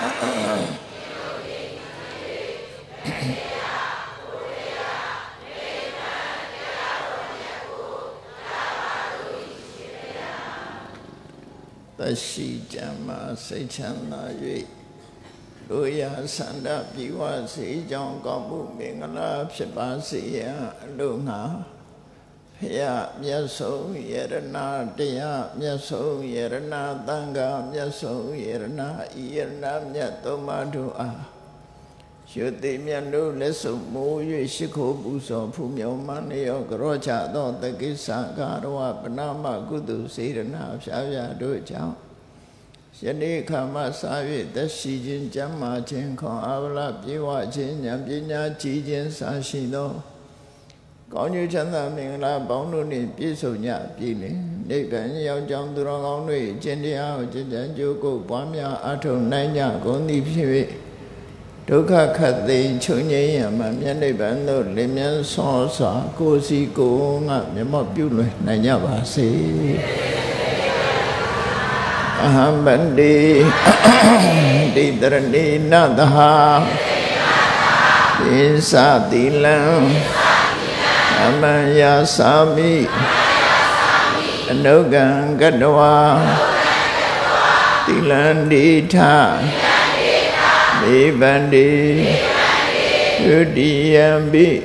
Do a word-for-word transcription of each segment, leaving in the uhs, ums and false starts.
tất sĩ chama say chăn na duy đối ya sanh bị hoa sĩ trong con bút miệng là phật ba sĩ luôn hả ya ya so yerana ya ya so yerana tanga ya so yerana yerana ya tomadu a Sư tị miên đu lễ sụ mũ duy sức khổ bù sổ phù miêu mãn yêu gõ trả đo tất ký xa khá đo bà nà mà cú tù sĩ rần hào xáo ya đôi cháu Sư đi khá mà xa vi tất sĩ chín chám mà trên khó áo lạp chí hòa trên nhằm chí nhá chí trên xa xì đô có như chân là mình là bóng nụ nì bí sổ nhạ bí nì đi cảnh nhau trong tù rong áo nụy trên đi áo trên chân chú cụ bám ya á trùng nai nhạ có nì bí vị Dukha khati chunye yama mian đề bản đồ lê mian so xóa cô si cô ngạ mian mọ biêu lùi này nhá bà sĩ Aham bandi Di tarani nataha Di sa ti lang Amaya sami Anugang gadwa Ti lan di tha Di bandi Udiyambi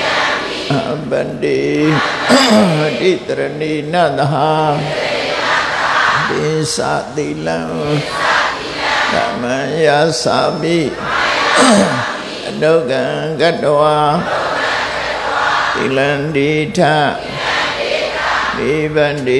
Bandi Di tarani nataha Di sa ti lang Dhamaya sami Anugang gadwa Ti lan di tha Di bandi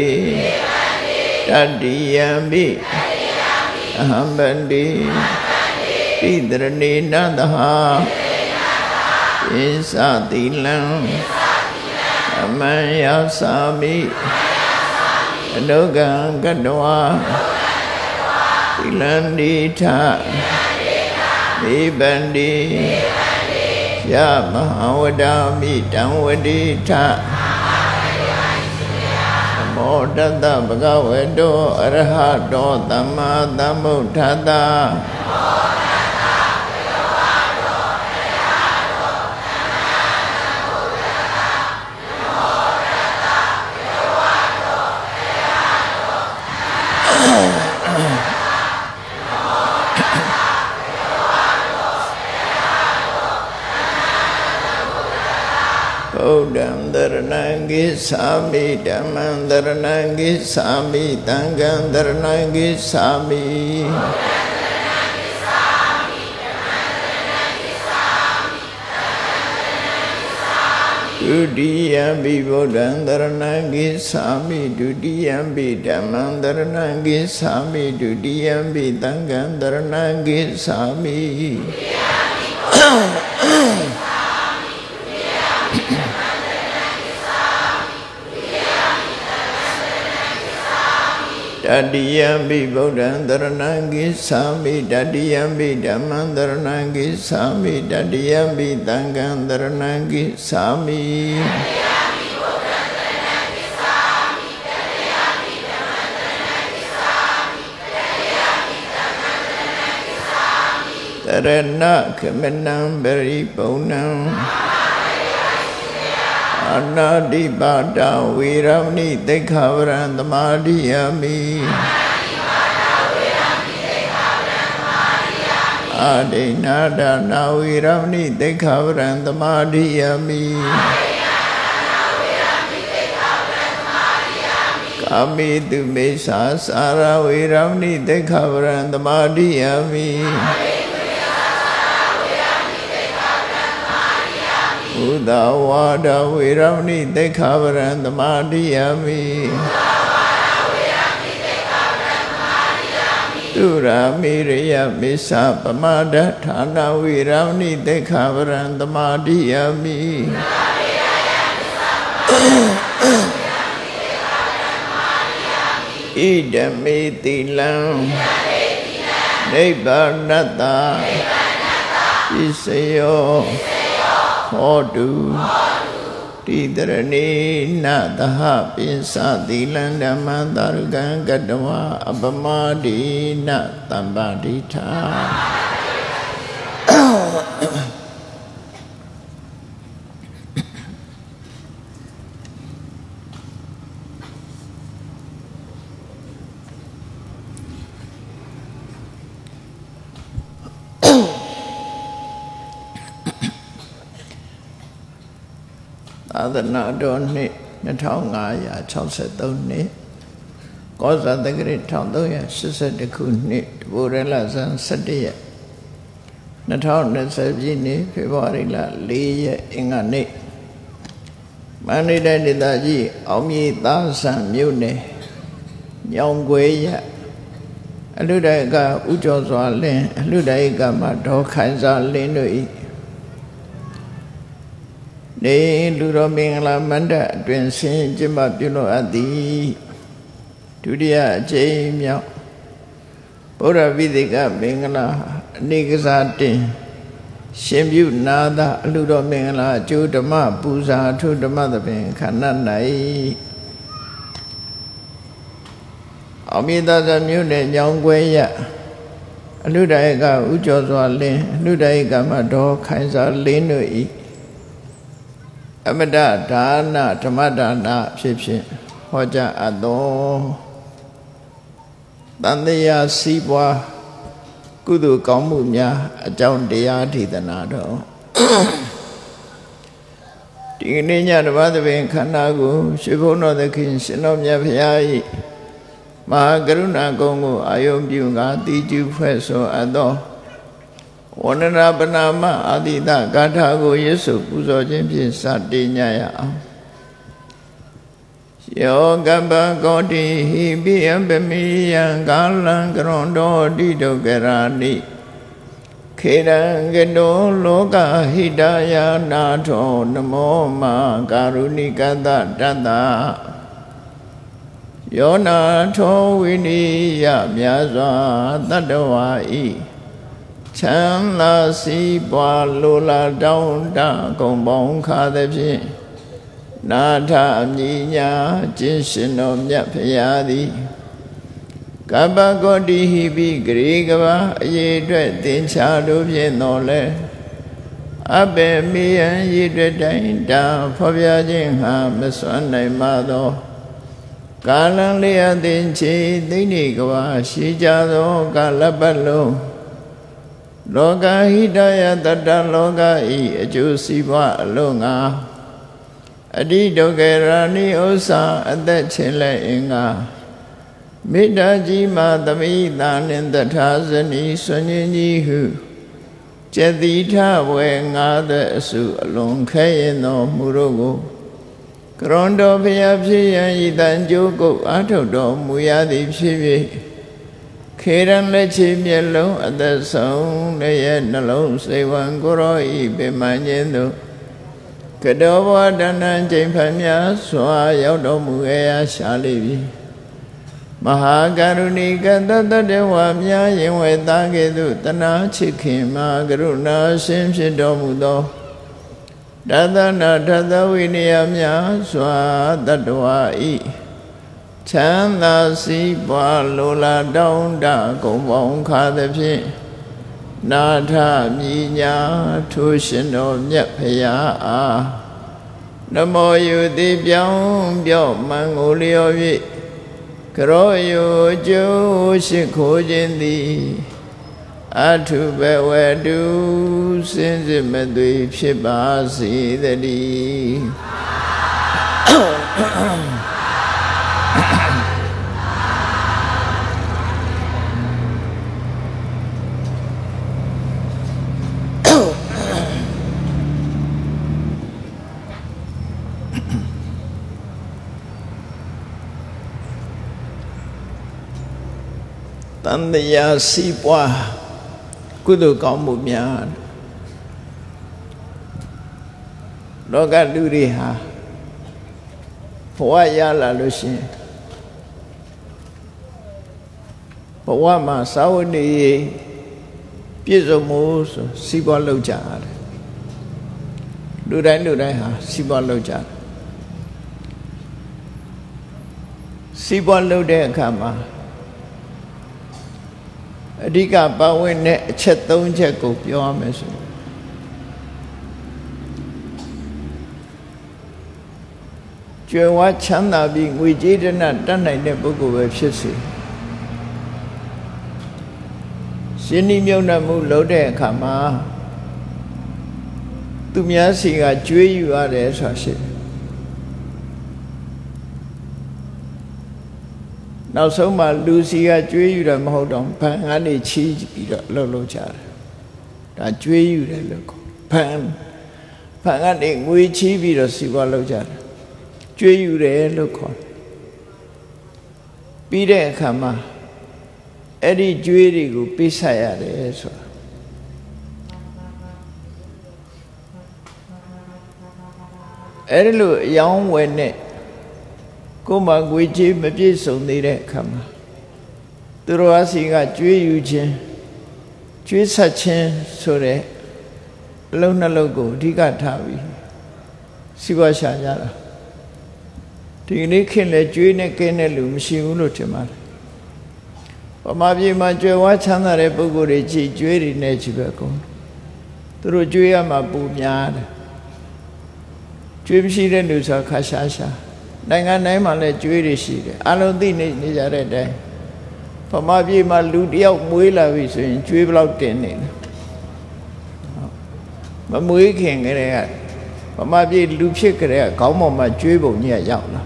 Dadiyambi Bandi Di tarani nataha Di sa ti lang Dhamaya sami Anugang gadwa Ti lan di tha Di bandi Ya mahawadami tamvadi tha Namo tata bhagavato arahato tamma sambuddhassa Buddham dharanam gissami dhammam dharanam gissami tangham dharanam gissami Dudiyampi Buddham dharanam gissami Dudiyampi dhammam dharanam gissami Dudiyampi tangham dharanam gissami Dadiyampi Buddham dharanam gissami Dadiyampi dhammam dharanam gissami Dadiyampi tangham dharanam gissami Tarana kamanam paripurnam Anadipata viramni dekhavaram tamadiyami Adinada na viramni dekhavaram tamadiyami Kami tu mesa sara viramni dekhavaram tamadiyami Udawada viramni dekhavaram tamadiyami Duramiriya misa pamada thana viramni dekhavaram tamadiyami Idami tilang Nibbānata Isayo Hodu တိတရဏိနသဟပိစသီလံဓမ္မသာရကံကတဝအပမဒိနတမ္ပတိထာသာသနာတော်နှစ်နှစ်ထောင်ငါးရာ၆၃နှစ်ကောဇာတက္ကရာတစ်ထောင်သုံးရာ၈၁ခုနှစ်တဘူရလဇန်၁၁ရက်နှစ်ထောင်၂၀ပြည့်နှစ်ဖေဖော်ဝါရီလ၄ရက်အင်္ဂါနေ့မန္တလေးတိုင်းဒေသကြီးအောင်မြေသာဆန်မြို့နယ်ညောင်ခွေရအလူတိုင်ကဥကျော်စွာလင်းအလူတိုင်ကမှဒေါ်ခိုင်စာလင်းတို့၏နေလူတော်မင်္ဂလာမန္တအတွင်ဆင်းကျင်းပပြုလုပ်အပ်သည်ဒုတိယအကြိမ်မြောက်ဗုဒ္ဓဝိသေကမင်္ဂလာအနေကစားတင်ရှင်ပြုနာသာအလူတော်မင်္ဂလာအကျိုးဓမ္မပူဇာအထုဓမ္မသဖြင့်ခန္ဓာ၌အောင်မြေသာသမြို့နယ်ညောင်ခွဲရအလူတိုင်ကဥကျော်စွာလင်းအလူတိုင်ကမှဒေါ်ခိုင်စာလင်းတို့၏အမတဒါနဓမ္မဒါနဖြစ်ဖြစ်ဟောကြားအပ်သောတန်တရားစီးပွားကုသိုလ်ကောင်းမှုများအကြောင်းတရားဒေသနာတော်ဒီကနေ့ညဓမ္မသဘင်ခန္ဓာကိုရွှေဘုန်းတော်သခင်ရှင်တော်မြတ်ဖရာ၏မဟာကရုဏာကုံကိုအာယုံပြုငါတိကျဖွဲ့ဆိုအပ်သောဝန္ဒနာပနာမအာတိတဂါထာကိုရွတ်ဆိုပူဇော်ခြင်းဖြင့်စတင်ကြရအောင်ယောကပ္ပကောတိဟိပိယပမိယံကာလံကရွန်တောတိဒုက္ခရာနိခေရံကတောလောကဟိတယာနာထောနမောမကာရုဏိကတတတ္တယောနာထောဝိနိယမြတ်စွာတတ္တဝါဤချမ်းသာစီးပွားလိုလားတောင်းတကုံပေါင်းခါသည်ဖြင့်နာထအမြညာကျင့်ရှင်တော်မြတ်ဖရာသည်ကပ္ပကောတိဟိပိဂရေကဘာအရေးအတွက်သင်္ချာတို့ဖြင့်တော်လဲအဘေမေယံရည်အတွက်တိုင်းတာဖော်ပြခြင်းဟာမစွမ်းနိုင်ပါသောကာလံလေးအသင်္ချေသိနေကဘာရှိကြသောကာလပတ်လုံးလောကဟိတယတတ္တလောကဤအကျိုးစီးပွားအလုံးငါအတိဒုက္ခရာနိဥ္စာအသက်ချင်းလက်အင်္ဂါမေတ္တာကြီးမှသမိတာနှင့်တထာဇနီဆွညင်းကြီးဟုကျက်တိထဝေငါသက်အစုအလွန်ခဲရင်သောမူတို့ကိုကရွန်တော်ဖျားဖြစ်ရန်ဤတန်ကြိုးကုတ်အာထုတ်တော်မူရသည်ဖြစ်၍ခေရန်လက်ချေမျက်လုံးအသက်ဆုံးလည်းရဲ့နှလုံးစိတ်ဝံကိုရောဤပင်မခြင်းတို့ကတောဘဝတဏ္ဍကျိန်ဖန်များစွာရောက်တော်မူခဲ့ရာရှာလိပြီမဟာကရုဏီကတတတဝါများရင်ဝေသားကဲ့သို့တနာချစ်ခင်မှာကရုဏာရှင်ဖြစ်တော်မူသောတသနာထသဝိနည်းများစွာတတ္တဝါဤချမ်းသာစီးပွားလိုလားတောင်းတကုံပေါင်းခါသည်ဖြင့်နာထမြညာထိုးရှင်တော်မြတ်ဖရာအားနမောယုတိပြောင်းပြော့မှန်ကိုလျော်၍ကရောယုကျိုးရှိခိုးခြင်းသည်အထုဘဝတုစင်စစ်မသွေဖြစ်ပါစေတည်းတန်တရားစီးပွားကုသိုလ်ကောင်းမှုများလောကလူတွေဟာဘဝရလာလို့ရှိရင်ဘဝမှာသာဝတိပြည့်စုံမှုဆိုစီးပွားလုပ်ကြတယ်လူတိုင်းလူတိုင်းဟာစီးပွားလုပ်ကြတယ်စီးပွားလုပ်တဲ့အခါမှာအဓိကပါဝင်တဲ့အချက်သုံးချက်ကိုပြောရမယ်ဆိုကျွယ်ဝချမ်းသာပြီးငွေကြေးတနတတ်နိုင်တဲ့ပုဂ္ဂိုလ်ပဲဖြစ်စေရှင်းဤမြုံနှံမှုလုပ်တဲ့အခါမှာသူများစီကကြွေးယူရတယ်ဆိုတာရှိတယ်နောက်ဆုံးမှလူစီကကြွေးယူတယ်မဟုတ်တော့ဘန်ကနေချီးပြီးတော့လှုပ်လှုပ်ကြတယ်ဒါကြွေးယူတယ်လို့ခေါ်ဘန်ဘန်ကနေငွေချီးပြီးတော့စီပွားလှုပ်ကြတယ်ကြွေးယူတယ်လို့ခေါ်ပြီးတဲ့အခါမှာအဲ့ဒီကြွေးတွေကိုပေးဆက်ရတယ်ဆိုတာအဲ့ဒီလိုအယောင်းဝယ်နဲ့ကိုယ်မှာငွေကြေးမပြည့်စုံသေးတဲ့အခါမှာသူတော်အစီကကြွေးယူခြင်းကြွေးဆက်ခြင်းဆိုတဲ့အလုံးနှလုံးကိုအဓိကထားပြီးစီးပွားရှာကြတာဒီနေ့ခင်လေကြွေးနဲ့ကင်းတဲ့လူမရှိဘူးလို့ထင်ပါတယ်ဗမာပြည်မှာကြွယ်ဝချမ်းသာတဲ့ပုဂ္ဂိုလ်တွေကြည်ကြွေးတွေနဲ့ကြည့်ပဲကုန်သူတို့ကြွေးရမှာပူများတယ်ကြွေးမရှိတဲ့လူဆိုခါရှာရှာနိုင်ငံတိုင်းမှာလည်းကြွေးတွေရှိတယ်အလုံးသိနေနေကြတဲ့အတိုင်းဗမာပြည်မှာလူတယောက်မွေးလာပြီဆိုရင်ကြွေးဘလောက်တင်နေလဲမမွေးခင်ကလေးကဗမာပြည်လူဖြစ်ကြတဲ့ခေါင်းပေါ်မှာကြွေးပုံကြီးကရောက်လာ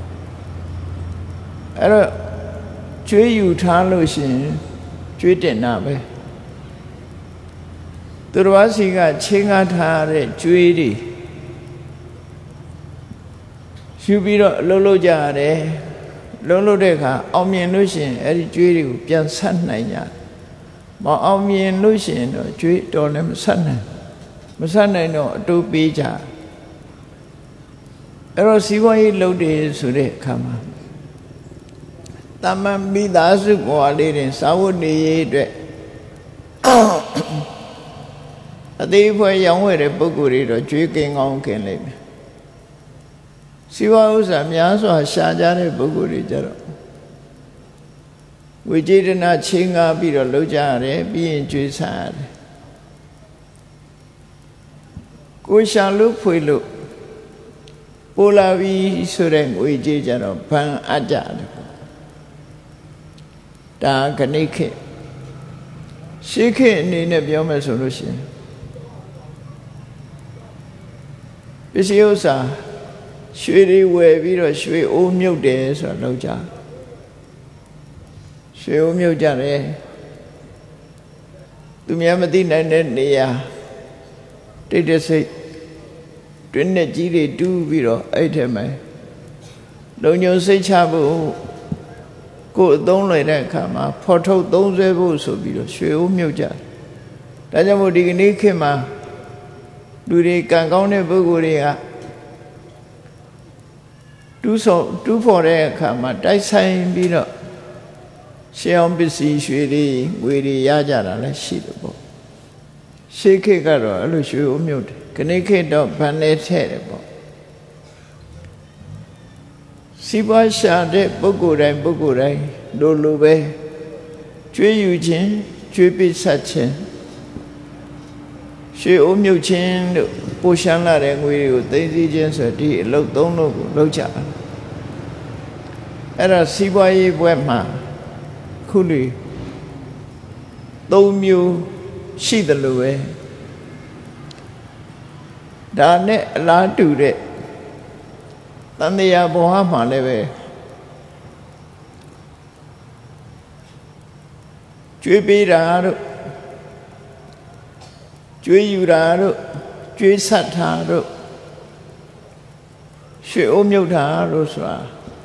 အဲ့တော့ကြွေးယူထားလို့ရှိရင်ကြွေးတင်တာပဲသူတော်ဘာစီကချင်းကားထားတဲ့ကြွေးတွေယူပြီးတော့အလုပ်လုပ်ကြရတယ်လုံးလို့တဲ့အခါအောင်မြင်လို့ရှိရင်အဲ့ဒီကြွေးတွေကိုပြန်ဆက်နိုင်ကြမအောင်မြင်လို့ရှိရင်တော့ကြွေးတော်လည်းမဆက်နိုင်မဆက်နိုင်တော့အတူပေးကြအဲ့တော့စီးပွားရေးလုပ်တယ်ဆိုတဲ့အခါမှာတမန်မိသားစုဘဝလေးတွေစာဝတ်နေရေးအတွက်အသေးဖွဲရောင်းဝယ်တဲ့ပုဂ္ဂိုလ်တွေတော့ကြွေးကင်းကောင်းကင်းလိမ့်မယ်စီးပွားဥစ္စာများစွာရှာကြတဲ့ပုဂ္ဂိုလ်တွေကြတော့ဝိจิตနာချင်းကားပြီးတော့လုပ်ကြရတယ်ပြီးရင်ကြွေးဆရတယ်ကိုရှာလို့ဖွေလို့ပိုလာပြီးဆိုတဲ့ငွေကြေးကြတော့ဘန်အပ်ကြတယ်ဒါခဏိခေရှေးခေအနေနဲ့ပြောမယ်ဆိုလို့ရှိရင်ပစ္စည်းဥစ္စာရွှေတွေဝယ်ပြီးတော့ရွှေအိုးမြုပ်တယ်ဆိုတာလောက်ကြရွှေအိုးမြုပ်ကြတယ်သူများမသိနိုင်တဲ့နေရာတိတ်တဆိတ်တွင်းနဲ့ကြီးတွေတူးပြီးတော့အဲ့ထဲမှာလုံညုံစိတ်ချဖို့ကိုယ်အသုံးလွယ်တဲ့အခါမှာဖော်ထုတ်သုံးဆွဲဖို့ဆိုပြီးတော့ရွှေအိုးမြုပ်ကြတယ်ဒါကြောင့်မို့ဒီကနေ့ခေတ်မှာလူတွေကံကောင်းတဲ့ပုဂ္ဂိုလ်တွေကတူးဆောင်တူးဖော်တဲ့အခါမှာတိုက်ဆိုင်ပြီးတော့ရှေးအောင်ပစ္စည်းရွှေတွေငွေတွေရကြတာလည်းရှိတယ်ပေါ့ရှေးခေတ်ကတော့အဲ့လိုရွှေအိုးမြုပ်တယ်ခဏခေတ်တော့ဗန်နေထဲ့တယ်ပေါ့စီးပွားရှာတဲ့ပုဂ္ဂိုလ်တိုင်းပုဂ္ဂိုလ်တိုင်းလိုလိုပဲကျွေးယူခြင်းကျွေးပိဆက်ခြင်းရွှေအိုးမြုပ်ခြင်းတို့ပိုရှမ်းလာတဲ့ငွေတွေကိုသိသိချင်းဆိုဒီအလုပ်သုံးလို့ကိုလုပ်ကြအဲ့ဒါစီးပွားရေးဘွဲ့မှာခုလူသုံးမျိုးရှိတယ်လို့ပဲဒါနဲ့အလားတူတဲ့တန်တရားဘဝမှာလည်းပဲကျွေးပေးတာတို့ကျွေးယူတာတို့ကျွေးဆက်တာတို့ရွှေအိုးမြုပ်တာတို့ဆိုတာ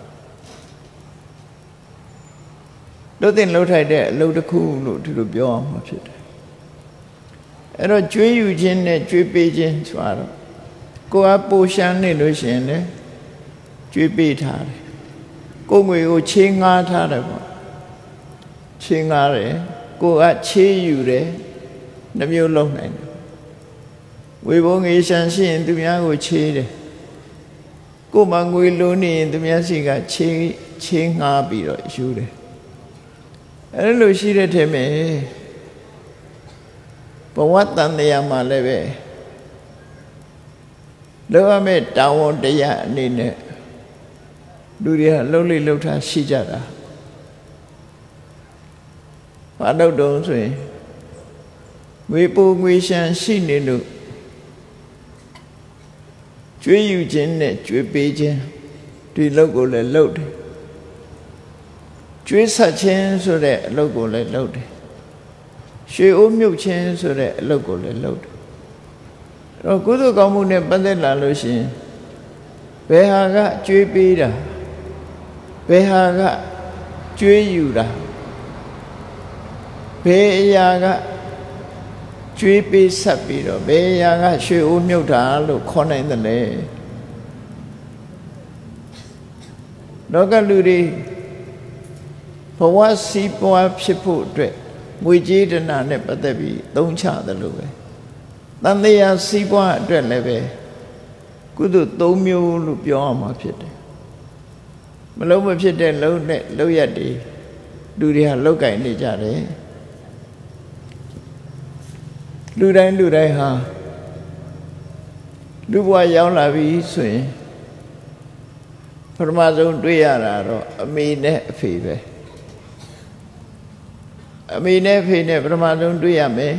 လို့တင်လှုပ်ထိုက်တဲ့အလုပ်တစ်ခုလို့ဒီလိုပြောအောင်မှာဖြစ်တယ်အဲ့တော့ကျွေးယူခြင်းနဲ့ကျွေးပေးခြင်းဆိုတာတော့ကိုယ်ကပိုရှမ်းနေလို့ရှိရင်လည်းကျွေးပေးထားတယ်ကိုယ်ငွေကိုချေးငှားထားတယ်ပေါ့ချေးငှားတယ်ကိုယ်ကချေးယူတယ်နှမျိုးလုံးနိုင်တယ်ဝေဘုံငေရှမ်းရှိရင်သူများကိုချေးတယ် cô mà người luôn đi tụi mình chỉ cả chế chế ngã bị rồi chú đấy ấy lúc xí đấy thế mẹ bảo what tan này mà lấy về lúc mà đào đấy à nên nè đôi đi lâu đi lâu thà xí ra đó và đâu đó rồi người bố người sang xin nên được Chúa yêu chân này Chúa bế chân tuy lâu cổ lại lâu đấy Chúa sát chân số đấy lâu cổ lại lâu đấy Chúa ôm nhục chân số đấy lâu cổ lại lâu đấy rồi cuối tôi có một niệm bắt đầu là lúc xin về hà gã Chúa bế ra về hà gã Chúa yêu ra về hà gã Chúa bế sát bế rồi về hà gã Chúa ôm nhục ra lúc khó này thật đấy đó các lưu đi phổ hóa sĩ bóaဖြစ်ဖို့အတွက်ငွေကြေးတဏနဲ့ပတ်သက်ပြီးသုံးချတယ်လို့ပဲတန်တရားစီးပွားအတွက်လည်းပဲကုသိုလ်သုံးမျိုးလို့ပြောရမှာဖြစ်တယ်မလုံးမဖြစ်တဲ့လုံးနဲ့လုံးရက်တွေလူတွေဟာလောက်ကင်နေကြတယ်လူတိုင်းလူတိုင်းဟာလူဘဝရောက်လာပြီဆိုရင်ပထမဆုံးတွေ့ရတာတော့အမေနဲ့အဖေပဲအမေနဲ့အဖေနဲ့ပထမဆုံးတွေ့ရမယ်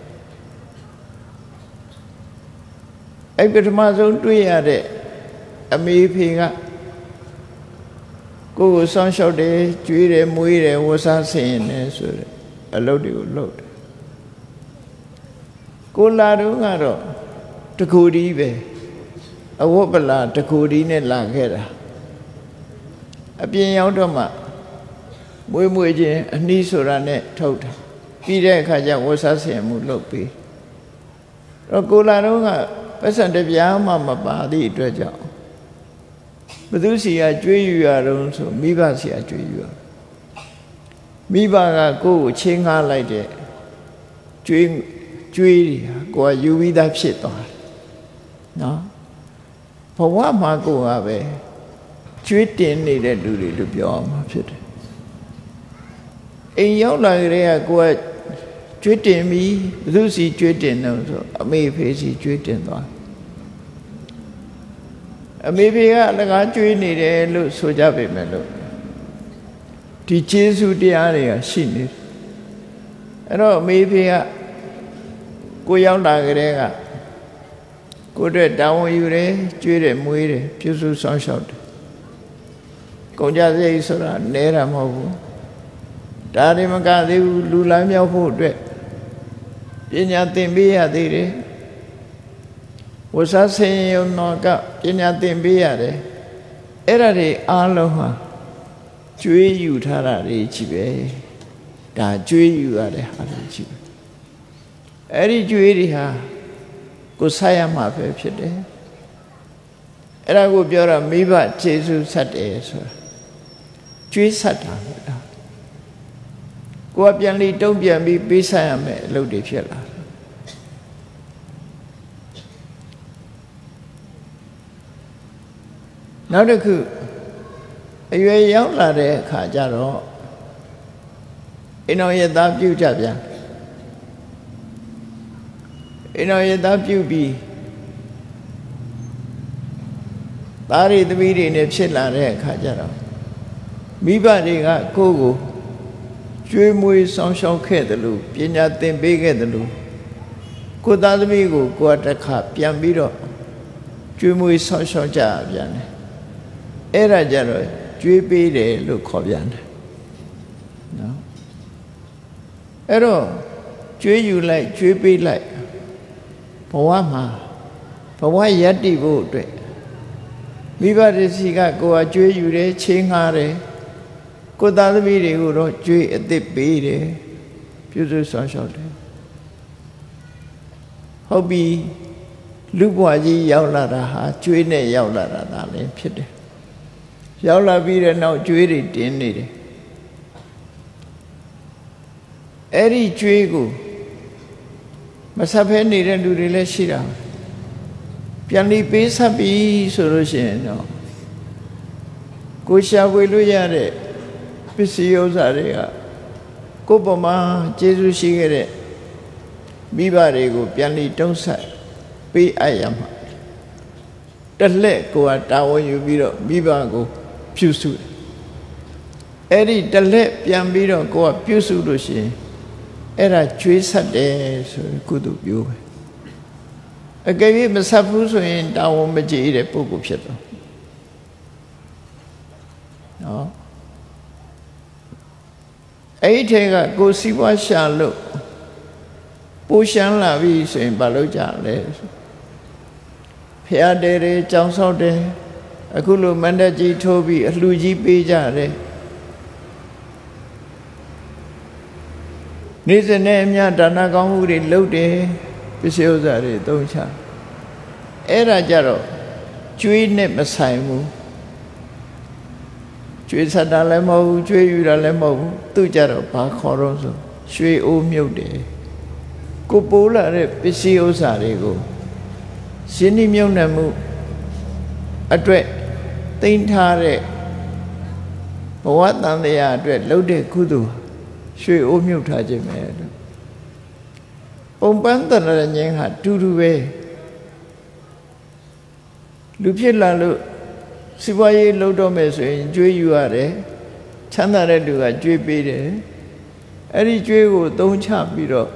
အဲ့ပထမဆုံးတွေ့ရတဲ့အမေဖေကကိုယ်ကိုဆောင်းလျှောက်တယ်ကြွေးတယ်မွေးတယ်ဝတ်စားဆင်ရင်လည်းဆိုတဲ့အလုပ်တွေကိုလုပ်တယ်ကိုလာတော့ကတော့တကူဒီပဲအဝတ်ပလာတကူဒီနဲ့လာခဲ့တာအပြင်ရောက်တော့မှမွေးမွေးချင်းအနှီးဆိုတာနဲ့ထုတ်တယ်ပြီးတဲ့အခါကျဝတ်စားဆင်မှုလုပ်ပြီးတော့ကိုလာတော့ကပတ်စံတပြားမှမပါသည့်အတွက်ကြောင့်ဘသူစီကကြွေးယူရတော့ဆိုမိဘစီကကြွေးယူရမိဘကကိုယ့်ကိုချင်းငှားလိုက်တဲ့ကြွေးကြွေးကိုကယူပြီးသားဖြစ်သွားတယ်နော်ဘဝမှာကိုကပဲကျွေးတင်နေတဲ့လူတွေလို့ပြောအောင်မှာဖြစ်တယ်အိမ်ရောက်လာကြတဲ့ကကိုကကျွေးတင်ပြီးဘယ်သူစီကျွေးတင်တော့ဆိုအမေဖေစီကျွေးတင်သွားအမေဖေကအလကားကျွေးနေတယ်လို့ဆိုကြပေမဲ့လို့ဒီကျေးဇူးတရားတွေကရှိနေတယ်အဲ့တော့အမေဖေကကိုရောက်လာကြတဲ့ကကိုအတွက်တာဝန်ယူတယ်ကျွေးတယ်မွေးတယ်ပြုစုဆောင်ရှောက်တယ်ကုန်ကြစရိတ်ဆိုတာနဲတာမဟုတ်ဘူးဒါတွေမကသေးဘူးလူလမ်းမြောက်ဖို့အတွက်ပညာသင်ပေးရသေးတယ်ဝဆဆင်းရုံတော့ကပညာသင်ပေးရတယ်အဲ့ဒါတွေအားလုံးဟာကျွေးယူထားတာတွေကြီးပဲဒါကျွေးယူရတဲ့ဟာတွေကြီးပဲအဲ့ဒီကျွေးတွေဟာကိုဆက်ရမှာပဲဖြစ်တယ်အဲ့ဒါကိုပြောတာမိဘကျေးဇူးဆက်တယ်ဆိုတာကျွေးဆက်တာပဲဒါကိုကပြန်ပြီးတုံ့ပြန်ပြီးပေးဆက်ရမယ်အလုပ်တွေဖြစ်လာနောက်တစ်ခုအရွယ်ရောက်လာတဲ့အခါကျတော့အိမ်တော်ရဲ့သားပြုကြပြန်အိမ်တော်ရဲ့သားပြုပြီးသားရီသမီးတွေနဲ့ဖြစ်လာတဲ့အခါကျတော့မိဘတွေကကိုယ့်ကိုကျွေးမွေးဆောင်ရှောက်ခဲ့တယ်လို့ပညာသင်ပေးခဲ့တယ်လို့ကိုယ်သားသမီးကိုကိုယ်တစ်ခါပြန်ပြီးတော့ကျွေးမွေးဆောင်ရှောက်ကြပြန်တယ်အဲ့ဒါကြတော့ကျွေးပေးတယ်လို့ခေါ်ပြန်တယ်နော်အဲ့တော့ကျွေးယူလိုက်ကျွေးပေးလိုက်ဘဝမှာဘဝယတ္တိဖို့အတွက်မိဘတစီကကိုယ်ကကျွေးယူတယ်ချင်းငှားတယ်ကိုယ်သားသမီးတွေကိုတော့ကျွေးအသစ်ပေးတယ်ပြုစုဆောင်ရှောက်တယ်ဟုတ်ပြီလူဘဝကြီးရောက်လာတာဟာကျွေးနဲ့ရောက်လာတာဒါလည်းဖြစ်တယ်ရောက်လာပြီးတဲ့နောက်ကျွေးတွေတင်းနေတယ်အဲ့ဒီကျွေးကိုမဆက်ဖဲနေတဲ့လူတွေလည်းရှိတာပြန်ပြီးပေးဆက်ပြီးဆိုလို့ရှိရင်တော့ကိုရှာဖွေလို့ရတဲ့ပစ္စည်းဥစ္စာတွေကကိုယ်ပေါ်မှာကျေးဇူးရှိခဲ့တဲ့မိဘတွေကိုပြန်လီတုံးဆက်ပေးအပ်ရမှာတလှည့်ကိုယ်ကတာဝန်ယူပြီးတော့မိဘကိုပြုစုတယ်အဲ့ဒီတလှည့်ပြန်ပြီးတော့ကိုယ်ကပြုစုလို့ရှိရင်အဲ့ဒါကျွေးဆက်တယ်ဆိုရင်ကုသိုလ်ပြုပဲအကယ်၍မဆက်ဘူးဆိုရင်တာဝန်မကျေတဲ့ပုဂ္ဂိုလ်ဖြစ်တော့နော်အဲ့ဒီထဲကကိုယ်စီးပွားရှာလို့ပိုးရှမ်းလာပြီဆိုရင်ဘာလုပ်ကြလဲဖျားတယ်တယ်ကြောင်ဆောက်တယ်အခုလိုမန္တကြီးထိုးပြီးအလှကြီးပေးကြတယ်နေ့စဉ်နဲ့အမျှဒါနကောင်းမှုတွေလုပ်တယ်ပစ္စည်းဥစ္စာတွေသုံးချအဲ့ဒါကြတော့ကျွေးနဲ့မဆိုင်ဘူးကျွေးဆက်တာလည်းမဟုတ်ဘူးကျွေးယူတာလည်းမဟုတ်ဘူးသူကြတော့ဘာခေါ်တော့ဆိုရွှေအိုးမြုပ်တယ်ကိုပိုးလာတဲ့ပစ္စည်းဥစ္စာတွေကိုရှင်းနှီးမြုပ်နှံမှုအတွက်သိမ်းထားတဲ့ဘဝတန်တရားအတွက်လုပ်တဲ့ကုသိုလ်ရွှေအိုးမြုပ်ထားခြင်းပဲလို့ပုံပန်းတရဉ္ဇဉ်ဟာတူတူပဲလူဖြစ်လာလို့စီးပွားရေးလုပ်တော့မယ်ဆိုရင်ကြွေးယူရတယ်ချမ်းသာတဲ့လူကကြွေးပေးတယ်အဲ့ဒီကြွေးကိုသုံးချပြီးတော့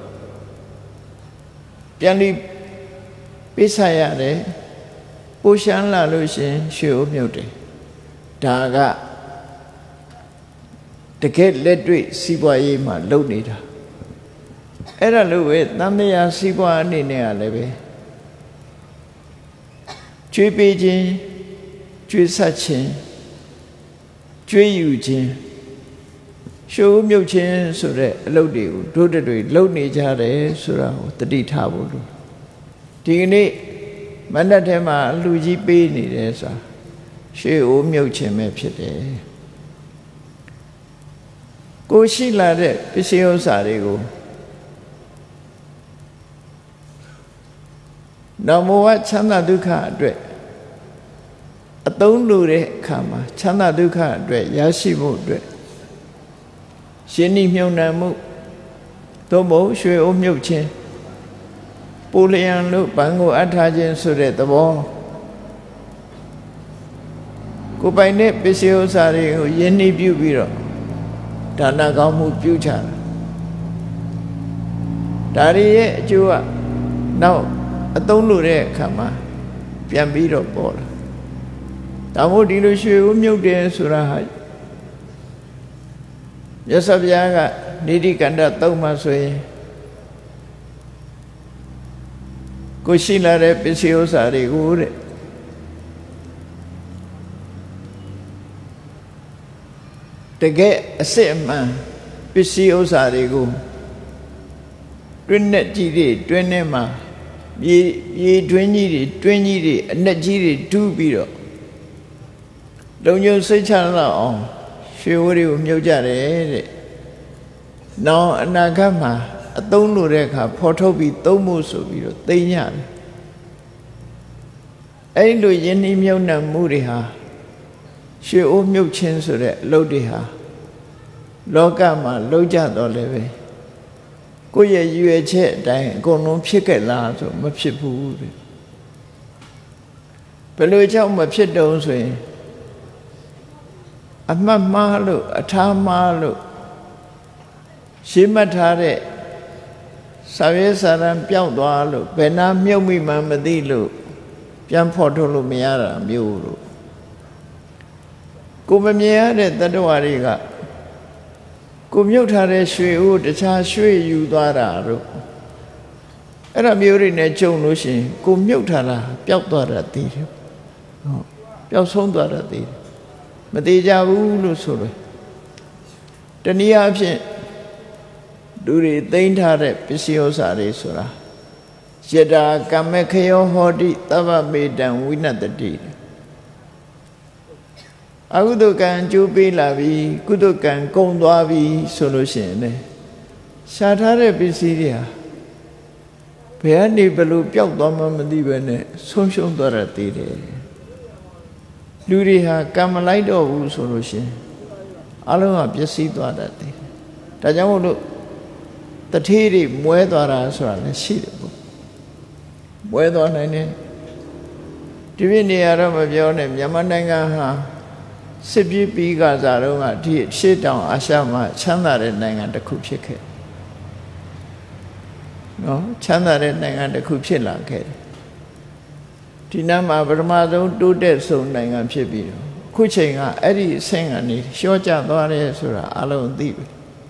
ပြန်ပြီးပေးဆက်ရတယ်ပိုးရှမ်းလာလို့ရှင်ရွှေအိုးမြုပ်တယ်ဒါကတကယ်လက်တွေ့စီးပွားရေးမှာလုပ်နေတာအဲ့ဒါလို့ပဲတန်တရားစီးပွားအနေနဲ့ကလည်းပဲကျွေးပေးခြင်းကျွေးဆက်ခြင်းကျွေးယူခြင်းရွှေအိုးမြုပ်ခြင်းဆိုတဲ့အလုပ်တွေကိုတို့တွေလုပ်နေကြတယ်ဆိုတာကိုတတိထားဖို့လို့ဒီကနေ့မန္တထဲမှာအလှကြီးပေးနေတယ်ဆိုတာရွှေအိုးမြုပ်ခြင်းပဲဖြစ်တယ်ကိုရှိလာတဲ့ပစ္စည်းဥစ္စာတွေကိုနမောဝချမ်းသာဒုက္ခအတွက်အသုံးလိုတဲ့အခါမှာချမ်းသာဒုက္ခအတွက်ရရှိဖို့အတွက်ရှင်းနှီးမြုံနှံမှုသို့မဟုတ်ရွှေအိုးမြုပ်ခြင်းပူလျံလို့ဘန်ကိုအပ်ထားခြင်းဆိုတဲ့သဘောကိုပိုင်တဲ့ပစ္စည်းဥစ္စာတွေကိုယဉ်နှီးပြုပြီးတော့ဒါနကောင်းမှုပြုချတာဒါတွေရဲ့အကျိုးကနောက်အသုံးလို့တဲ့အခါမှာပြန်ပြီးတော့ပေါ်လာဒါမို့ဒီလိုရွှေဦးမြုပ်တယ်ဆိုတာဟာမြတ်စွာဘုရားကနိတိကန္တသုံးမှာဆိုရင်ကိုရှိလာတဲ့ပစ္စည်းဥစ္စာတွေကိုတဲ့တကယ်အစစ်အမှန်ပစ္စည်းဥစ္စာတွေကိုတွင်းနဲ့ကြီးတွေတွင်းထဲမှာရေရေတွင်းကြီးတွေတွင်းကြီးတွေအနက်ကြီးတွေတူးပြီးတော့လုံခြုံစိတ်ချလောက်အောင်ရွှေဝါးတွေကိုမြုပ်ကြတယ်တဲ့။နောက်အနာဂတ်မှာအသုံးလို့တဲ့အခါဖော်ထုတ်ပြီးသုံးဖို့ဆိုပြီးတော့သိညတယ်။အဲ့လိုယဉ်နှီးမြုပ်နှံမှုတွေဟာရွှေအိုးမြုပ်ခြင်းဆိုတဲ့အလုပ်တွေဟာလောကမှာလုံးကြတော့လည်းပဲကိုယ့်ရဲ့ရွယ်ချက်အတိုင်းအကုန်လုံးဖြစ်ခဲ့လားဆိုမဖြစ်ဘူးတဲ့ဘယ်လိုကြောင့်မဖြစ်တုံးဆိုရင်အမှတ်မှားလို့အထားမှားလို့ရှင်းမှတ်ထားတဲ့စာရွက်စာတမ်းပျောက်သွားလို့ဘယ်နာမြုပ်မိမှမသိလို့ပြန်ဖော်ထုတ်လို့မရတာမျိုးလို့ကိုမမြင်ရတဲ့တတ္တဝါတွေကကိုမြုပ်ထားတဲ့ရွှေအိုးတခြားရွှေယူသွားတာတို့အဲ့ဒါမျိုးတွေနဲ့ကြုံလို့ရှိရင်ကိုမြုပ်ထားတာပျောက်သွားတာသိတယ်ဟုတ်ပျောက်ဆုံးသွားတာသိတယ်မသေးကြဘူးလို့ဆိုလို့တနည်းအားဖြင့်လူတွေသိမ်းထားတဲ့ပစ္စည်းဥစ္စာတွေဆိုတာယတာကမ္မခယောဟောတိသဗ္ဗမေတံဝိနတတိအကုသိုလ်ကံကျိုးပေးလာပြီကုသိုလ်ကံကုန်သွားပြီဆိုလို့ရှိရင်လေရှားထားတဲ့ပစ္စည်းတွေဟာဘယ်ကနေဘလို့ပျောက်သွားမှမသိပဲနဲ့ဆုံးရှုံးသွားတာသိတယ်လူတွေဟာကံမလိုက်တော့ဘူးဆိုလို့ရှင်အလုံးကပျက်စီးသွားတတ်တယ်ဒါကြောင့်မို့လို့တထေးတွေမွဲသွားတာဆိုတာလည်းရှိတယ်ပေါ့မွဲသွားနိုင်တယ်ဒီပြည့်နေရာတော့မပြောနဲ့မြန်မာနိုင်ငံဟာစစ်ပြေးပြီးကစားတော့ကဒီရှေ့တောင်အာရှမှာချမ်းသာတဲ့နိုင်ငံတစ်ခုဖြစ်ခဲ့နော်ချမ်းသာတဲ့နိုင်ငံတစ်ခုဖြစ်လာခဲ့တယ်ဒီနားမှာပထမဆုံးတိုးတက်ဆုံးနိုင်ငံဖြစ်ပြီးတော့ခုချိန်ကအဲ့ဒီအဆင့်ကနေလျှော့ကျသွားတယ်ဆိုတာအလုံးသိပြီ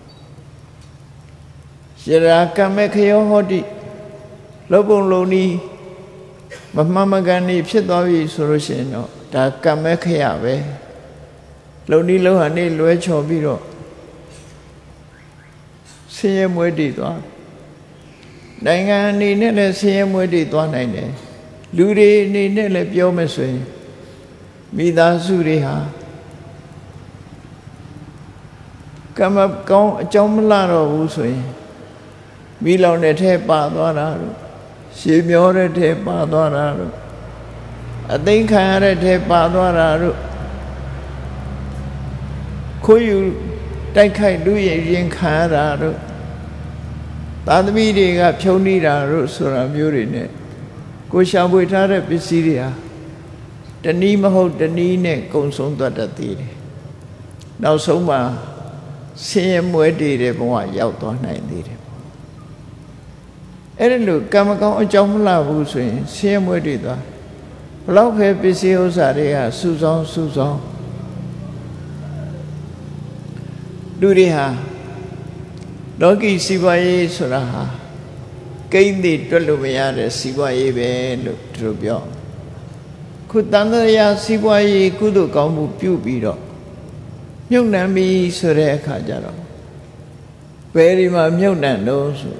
ယရာကမေခယောဟောတိလောပုံလုံးဤမမှန်မကန်နေဖြစ်သွားပြီဆိုလို့ရှိရင်တော့ဒါကမေခယပဲလုံဤလုံးဟာနေလွဲချော်ပြီးတော့ဆင်းရဲမွဲတည်သွားနိုင်ငံအနေနဲ့လည်းဆင်းရဲမွဲတည်သွားနိုင်တယ်လူတွေအနေနဲ့လည်းပြောမယ်ဆိုရင်မိသားစုတွေဟာကမ္မကောင်းအကြောင်းမလှတော့ဘူးဆိုရင်မိလောင်တဲ့ထဲပါသွားတာတို့ရှည်မျောတဲ့ထဲပါသွားတာတို့အသိခံရတဲ့ထဲပါသွားတာတို့ခိုးယူတိုက်ခိုက်လူရင်ခံရတာတို့သာသမီတွေကဖြုံးနေတာတို့ဆိုတာမျိုးတွေနဲ့ကိုရှာဖွေထားတဲ့ပစ္စည်းတွေဟာတနည်းမဟုတ်တနည်းနဲ့ကုံဆုံးသွားတတ်သေးတယ်နောက်ဆုံးမှာဆင်းရဲမွဲတေတဲ့ဘဝရောက်သွားနိုင်သေးတယ်အဲ့ဒါလို့ကံမကောင်းအကြောင်းမလှဘူးဆိုရင်ဆင်းရဲမွဲတေသွားဘလောက်ပဲပစ္စည်းဥစ္စာတွေကစုဆောင်းစုဆောင်းလူတွေဟာလောကီစီးပွားရေးဆိုတာဟာကိန်းတွေတွက်လို့မရတဲ့စီးပွားရေးပဲလို့သူတို့ပြောခုတန်တရားစီးပွားရေးကုသိုလ်ကောင်းမှုပြုပြီးတော့မြုပ်နှံပြီးဆိုတဲ့အခါကျတော့ဘယ်ဒီမှာမြုပ်နှံလို့ဆို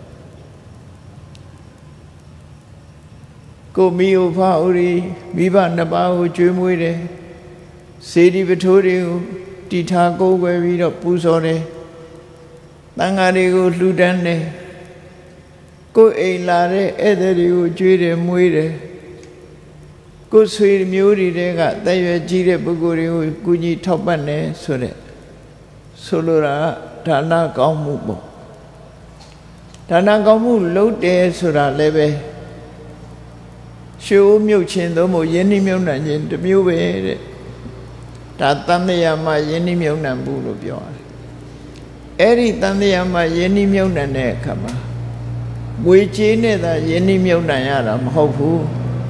ကိုမိဥဖဥရိမိဘနှစ်ပါးကိုကျွေးမွေးတယ်စေတီပထိုးတွေကိုတီထားကိုးကွယ်ပြီးတော့ပူဇော်တယ်တန်ဃာတွေကိုလှူဒန်းတယ်ကိုယ်အိမ်လာတဲ့ဧည့်သည်တွေကိုကျွေးတယ်မွေးတယ်ကိုယ်ဆွေမျိုးတွေတဲကတည့်ရွယ်ကြီးတဲ့ပုဂ္ဂိုလ်တွေကိုကူညီထောက်ပံ့တယ်ဆိုတဲ့ဆိုလိုတာဒါနကောင်းမှုပေါ့ဒါနကောင်းမှုလုပ်တယ်ဆိုတာလည်းပဲရှုမြုပ်ခြင်းသို့မဟုတ်ယဉ်နှိမ့်မြုပ်နှံခြင်းတစ်မျိုးပဲတဲ့ဒါတန်တရားမှာယဉ်နှိမ့်မြုပ်နှံမှုလို့ပြောရတယ်အဲ့ဒီတန်တရားမှာယဉ်နှိမ့်မြုပ်နှံတဲ့အခါမှာငွေကြေးနဲ့သာယဉ်နှိမ့်မြုပ်နှံရတာမဟုတ်ဘူး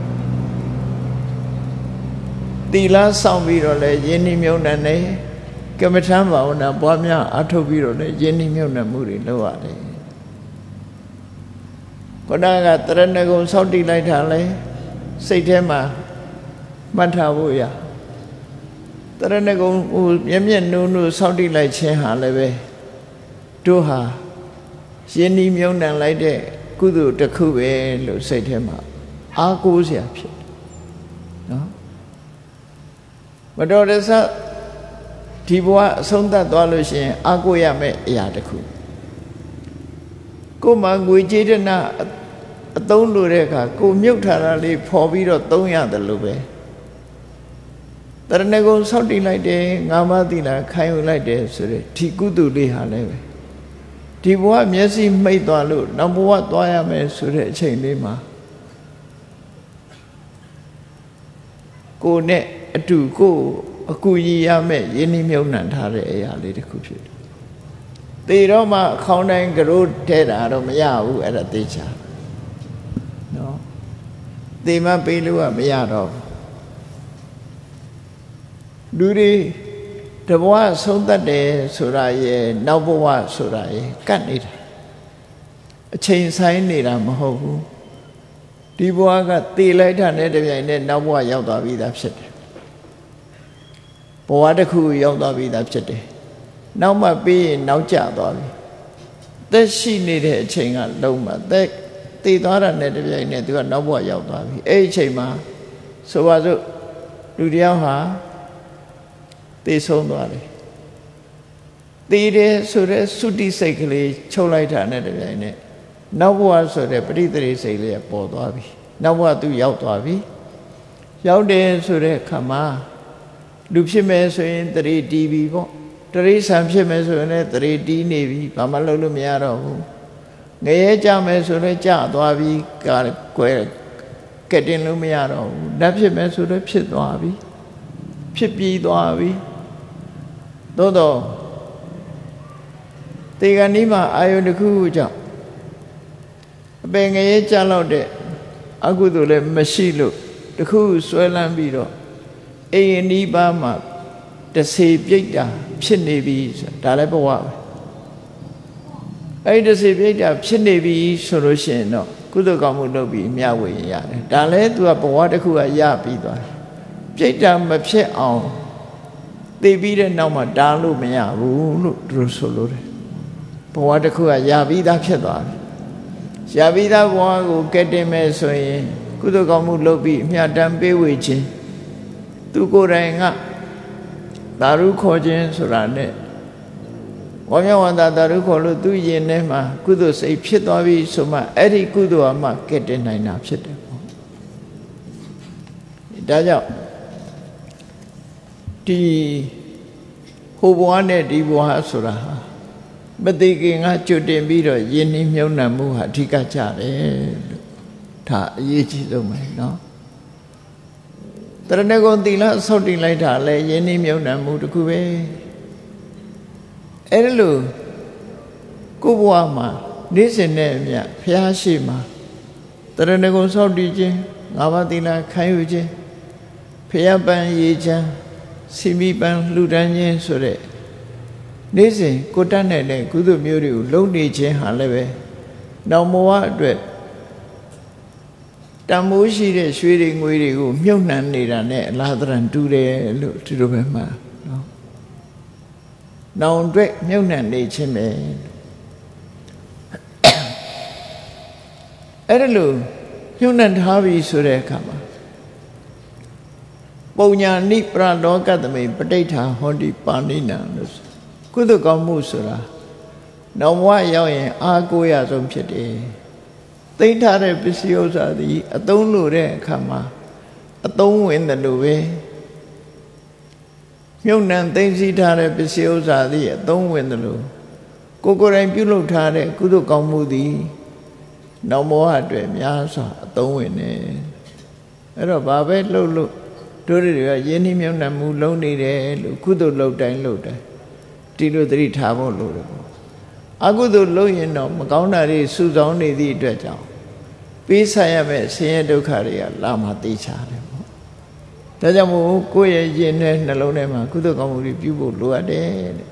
သီလဆောင်ပြီးတော့လည်းယဉ်နှိမ့်မြုပ်နှံတယ်ကမ္မထမ်းဘာဝနာပွားများအထုတ်ပြီးတော့လည်းယဉ်နှိမ့်မြုပ်နှံမှုတွေလုပ်ရတယ်ခုနကတရဏဂုံစောင့်တည်လိုက်တာလဲစိတ်ထဲမှာမှတ်ထားဖို့ရတရဏဂုံဟိုမျက်မျက်နှုံနှုံစောင့်တည်လိုက်ခြင်းဟာလည်းပဲတို့ဟာယဉ်နှိမ့်မြုပ်နှံလိုက်တဲ့ကုသိုလ်တစ်ခုပဲလို့စိတ်ထဲမှာအားကိုးစရာဖြစ်နော်မတော်တဆဒီဘဝအဆုံးသတ်သွားလို့ရှိရင်အားကိုးရမယ့်အရာတစ်ခုကိုယ်မှာငွေကြေးတနာအသုံးလိုတဲ့အခါကိုမြုပ်ထားတာလေးဖော်ပြီးတော့သုံးရတယ်လို့ပဲတရဏဂုံစောင့်တည်လိုက်တယ်ငါးပါးသီလခံယူလိုက်တယ်ဆိုတဲ့ဒီကုသိုလ်လေးဟာလည်းပဲဒီဘဝမျက်စိမှိတ်သွားလို့နောက်ဘဝသွားရမယ်ဆိုတဲ့အချိန်လေးမှာကိုယ်နဲ့အတူကိုယ်အကူကြီးရမယ်ယဉ်နှိမ့်မြုပ်နှံထားတဲ့အရာလေးတစ်ခုဖြစ်တယ်။သေတော့မှအခေါင်းတိုင်းကရိုးထဲတာတော့မရဘူးအဲ့ဒါသိချာနော်။သေမပေးလို့ကမရတော့လူတွေတဘဝဆုံးတတ်တယ်ဆိုတာရဲ့နောက်ဘဝဆိုတာရဲ့ကတ်နေတာအချိန်ဆိုင်နေတာမဟုတ်ဘူးဒီဘဝကသေလိုက်တာနဲ့တပြိုင်နက်နောက်ဘဝရောက်သွားပြီးသားဖြစ်တယ်ဘဝတစ်ခုရောက်သွားပြီးသားဖြစ်တယ်နောက်မှပြီးရင်နောက်ကျသွားပြီသက်ရှိနေတဲ့အချိန်ကလုံးမှသက်သေသွားတာနဲ့တပြိုင်နက်သူကနောက်ဘဝရောက်သွားပြီအဲ့ဒီအချိန်မှာဆိုပါစို့လူတယောက်ဟာသေဆုံးသွားတယ်သေတယ်ဆိုတဲ့သုတိစိတ်ကလေးချုပ်လိုက်တာနဲ့တပြိုင်နက်နောက်ဘဝဆိုတဲ့ပရိသေစိတ်လေးပေါ်သွားပြီနောက်ဘဝသူရောက်သွားပြီရောက်တယ်ဆိုတဲ့ခါမှာလူဖြစ်မယ်ဆိုရင်တရေတီးပြီပေါ့တရိษံဖြစ်မယ်ဆိုရင်လည်းတရေတီးနေပြီဘာမှလုပ်လို့မရတော့ဘူးငရဲကြမယ်ဆိုလည်းကြသွားပြီကာကွယ်ကက်တင်လို့မရတော့ဘူးနတ်ဖြစ်မယ်ဆိုလည်းဖြစ်သွားပြီဖြစ်ပြီးသွားပြီသို့တော့တေဂဏီမှာအာယုန်တစ်ခုခုကြောင့်အပင်ငရဲကြလောက်တဲ့အကုသိုလ်လည်းမရှိလို့တခုဆွဲလန်းပြီးတော့အိမ်အနီးပါးမှာတစေပြိတ္တာဖြစ်နေပြီဒါလည်းဘဝပဲအဲ့ဒီတစေပြိတ္တာဖြစ်နေပြီဆိုလို့ရှိရင်တော့ကုသိုလ်ကောင်းမှုလုပ်ပြီးမျှဝေရတယ်ဒါလည်းသူကဘဝတစ်ခုကရပြီးသွားတယ်ပြိတ္တာမဖြစ်အောင်သိပြီးတဲ့နောက်မှာတားလို့မရဘူးလို့သူတို့ဆိုလို့တယ်ဘဝတစ်ခုကရပြီးသားဖြစ်သွားတယ်ရပြီးသားဘဝကိုကဲတင်မဲ့ဆိုရင်ကုသိုလ်ကောင်းမှုလုပ်ပြီးအမြတ်တမ်းပေးဝေခြင်းသူကိုယ်တိုင်ကသာရုခေါ်ခြင်းဆိုတာနဲ့ဝါမျက်ဝန္တာသာရုခေါ်လို့သူ့ရင်ထဲမှာကုသိုလ်စိတ်ဖြစ်သွားပြီဆိုမှအဲ့ဒီကုသိုလ်အမှကဲတင်နိုင်တာဖြစ်တယ်ပေါ့ဒါကြောင့်ဒီဟိုဘဝနဲ့ဒီဘဝဆိုတာဟာမသိခင်ကကြွတင်ပြီးတော့ယဉ်နှီးမြုံနှံမှုဟာအဓိကကြတယ်လို့ဒါအရေးကြီးဆုံးပဲเนาะတရဏဂုံသီလဆောက်တည်လိုက်တာလဲယဉ်နှီးမြုံနှံမှုတစ်ခုပဲအဲ့ဒါလို့ကိုယ့်ဘဝမှာနေ့စဉ်နဲ့အမျှဘုရားရှိမှာတရဏဂုံဆောက်တည်ခြင်းငါးပါးသီလခံယူခြင်းဘုရားပန်းရေချမ်းစီမီပန်းလှူဒန်းခြင်းဆိုတဲ့နေ့စဉ်ကိုတတ်နိုင်တဲ့ကုသိုလ်မျိုးတွေကိုလုပ်နေခြင်းဟာလည်းပဲနောက်ဘဝအတွက်တန်မိုးရှိတဲ့ရွှေတွေငွေတွေကိုမြုပ်နှံနေတာနဲ့အလားတရံတူတယ်လို့ဒီလိုပဲမှနော်။နောင်အတွက်မြုပ်နှံနေခြင်းပဲ။အဲ့ဒါလို့မြုပ်နှံထားပြီဆိုတဲ့အခါမှာပုံညာနိပရလောကသမိပဋိဋ္ဌာဟောတိပါဏိနံလို့ကုသိုလ်ကောင်းမှုဆိုတာနောင်ဘဝရောက်ရင်အားကိုးရဆုံးဖြစ်တယ်။သိမ်းထားတဲ့ပစ္စည်းဥစ္စာသည်အသုံးလို့တဲ့အခါမှာအသုံးဝင်တယ်လို့ပဲမြုပ်နှံသိမ်းဆည်းထားတဲ့ပစ္စည်းဥစ္စာသည်အသုံးဝင်တယ်လို့ကိုယ်ကိုယ်တိုင်ပြုလုပ်ထားတဲ့ကုသိုလ်ကောင်းမှုသည်နောင်ဘဝအတွက်များစွာအသုံးဝင်တယ်အဲ့တော့ဘာပဲလှုပ်လို့တို့တွေကယဉ်နှီးမြုပ်နှံမှုလုံးနေတယ်လို့ကုသိုလ်လုပ်တိုင်းလုပ်တိုင်းဒီလိုသတိထားဖို့လိုတယ်ပေါ့အကုသိုလ်လုပ်ရင်တော့မကောင်းတာတွေစုဆောင်းနေသည့်အတွက်ကြောင့်ပေးဆပ်ရမယ့်ဆင်းရဲဒုက္ခတွေကလာမှသိချတယ်ပေါ့ဒါကြောင့်မို့ကိုယ့်ရဲ့ရင်ထဲနှလုံးထဲမှာကုသိုလ်ကောင်းမှုတွေပြုဖို့လိုအပ်တယ်တဲ့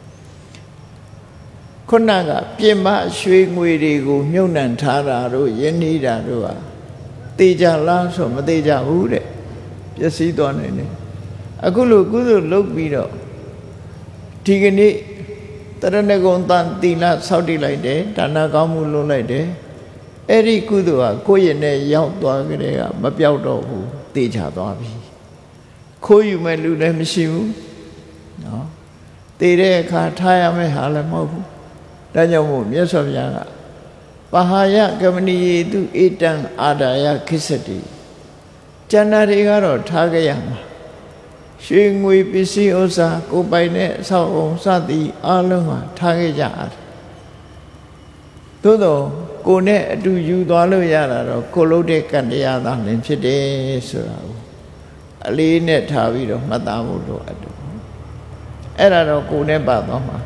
ခုနကပြင်မရွှေငွေတွေကိုမြုပ်နှံထားတာတို့ယဉ်နီးတာတို့ဟာသိကြလားဆိုမသိကြဘူးတဲ့ပျက်စီးသွားနိုင်တယ်အခုလိုကုသိုလ်လုပ်ပြီးတော့ဒီကနေ့တရဏဂုံတန်သီလဆောက်တည်လိုက်တယ်ဒါနကောင်းမှုလုပ်လိုက်တယ်အဲ့ဒီကုသိုလ်ဟာကိုယ့်ရဲ့နဲ့ရောက်သွားကြတဲ့ကမပြောက်တော့ဘူးသိချသွားပြီခိုးယူမဲ့လူလည်းမရှိဘူးနော်သိတဲ့အခါထားရမယ့်ဟာလည်းမဟုတ်ဘူးဒါကြောင့်မို့မြတ်စွာဘုရားကပဟာယကမဏီယေတုဧတံအာဒါယခိစ္စတိကျန်တာတွေကတော့ထားကြရမှာရွှေငွေပစ္စည်းဥစ္စာကိုပိုင်တဲ့အဆောက်အုံစသည်အလုံးဟာထားခဲ့ကြတယ်သို့တော့ကိုနဲ့အတူယူသွားလို့ရတာတော့ကိုလို့တဲ့ကံတရားသာလင်ဖြစ်တယ်ဆိုတာကိုအလေးနဲ့ထားပြီးတော့မှတ်သားဖို့လိုအပ်တယ်အဲ့ဒါတော့ကိုနဲ့ပါသွားမှာ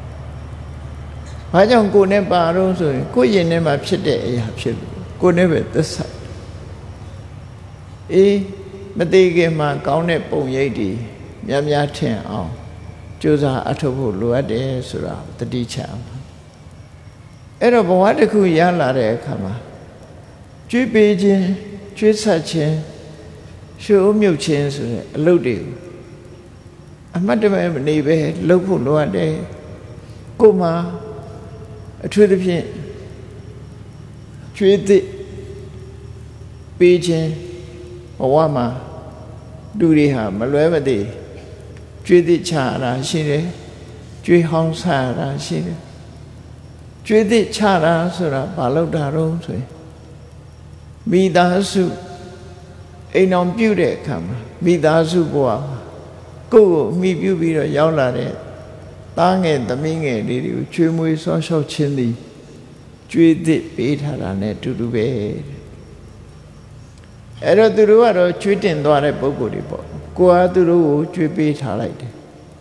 ဘာကြောင့်ကိုနဲ့ပါတော့ဆိုရင်ကိုရင်ထဲမှာဖြစ်တဲ့အရာဖြစ်လို့ကိုနဲ့ပဲသက်ဆိုင်အေးမသေးခင်မှာကောင်းတဲ့ပုံရိပ်တွေများများထင်အောင်ကြိုးစားအထောက်ဖို့လိုအပ်တယ်ဆိုတာတတိချအောင်အဲ့တော့ဘဝတစ်ခုရလာတဲ့အခါမှာကျွေးပေးခြင်းကျွေးဆက်ခြင်းရှုံးမြုပ်ခြင်းဆိုတဲ့အလုပ်တွေကိုအမှတ်တမဲ့မနေပဲလုပ်ဖို့လိုအပ်တယ်ကိုမှအထူးသဖြင့်ကျွေးသည့်ပေးခြင်းဘဝမှာလူတွေဟာမလွဲမသွေကျွေးသည့်ချတာရှိတယ်ကျွေးဟောင်းဆတာရှိတယ်ကျွေးသည့်ချတာဆိုတာဘာလို့တာတော့ဆိုရင်မိသားစုအိမ်အောင်ပြုတဲ့အခါမှာမိသားစုဘဝ cô mi biểu bị rồi giáo là đấy ta nghe tâm nghe đi đi chuyên môi so so chân đi chuyên đi bị thà là này tu tu về ở đó tu tu rồi chuyên tiền đó là bao nhiêu đi bao qua tu tu chuyên bị thà lại đấy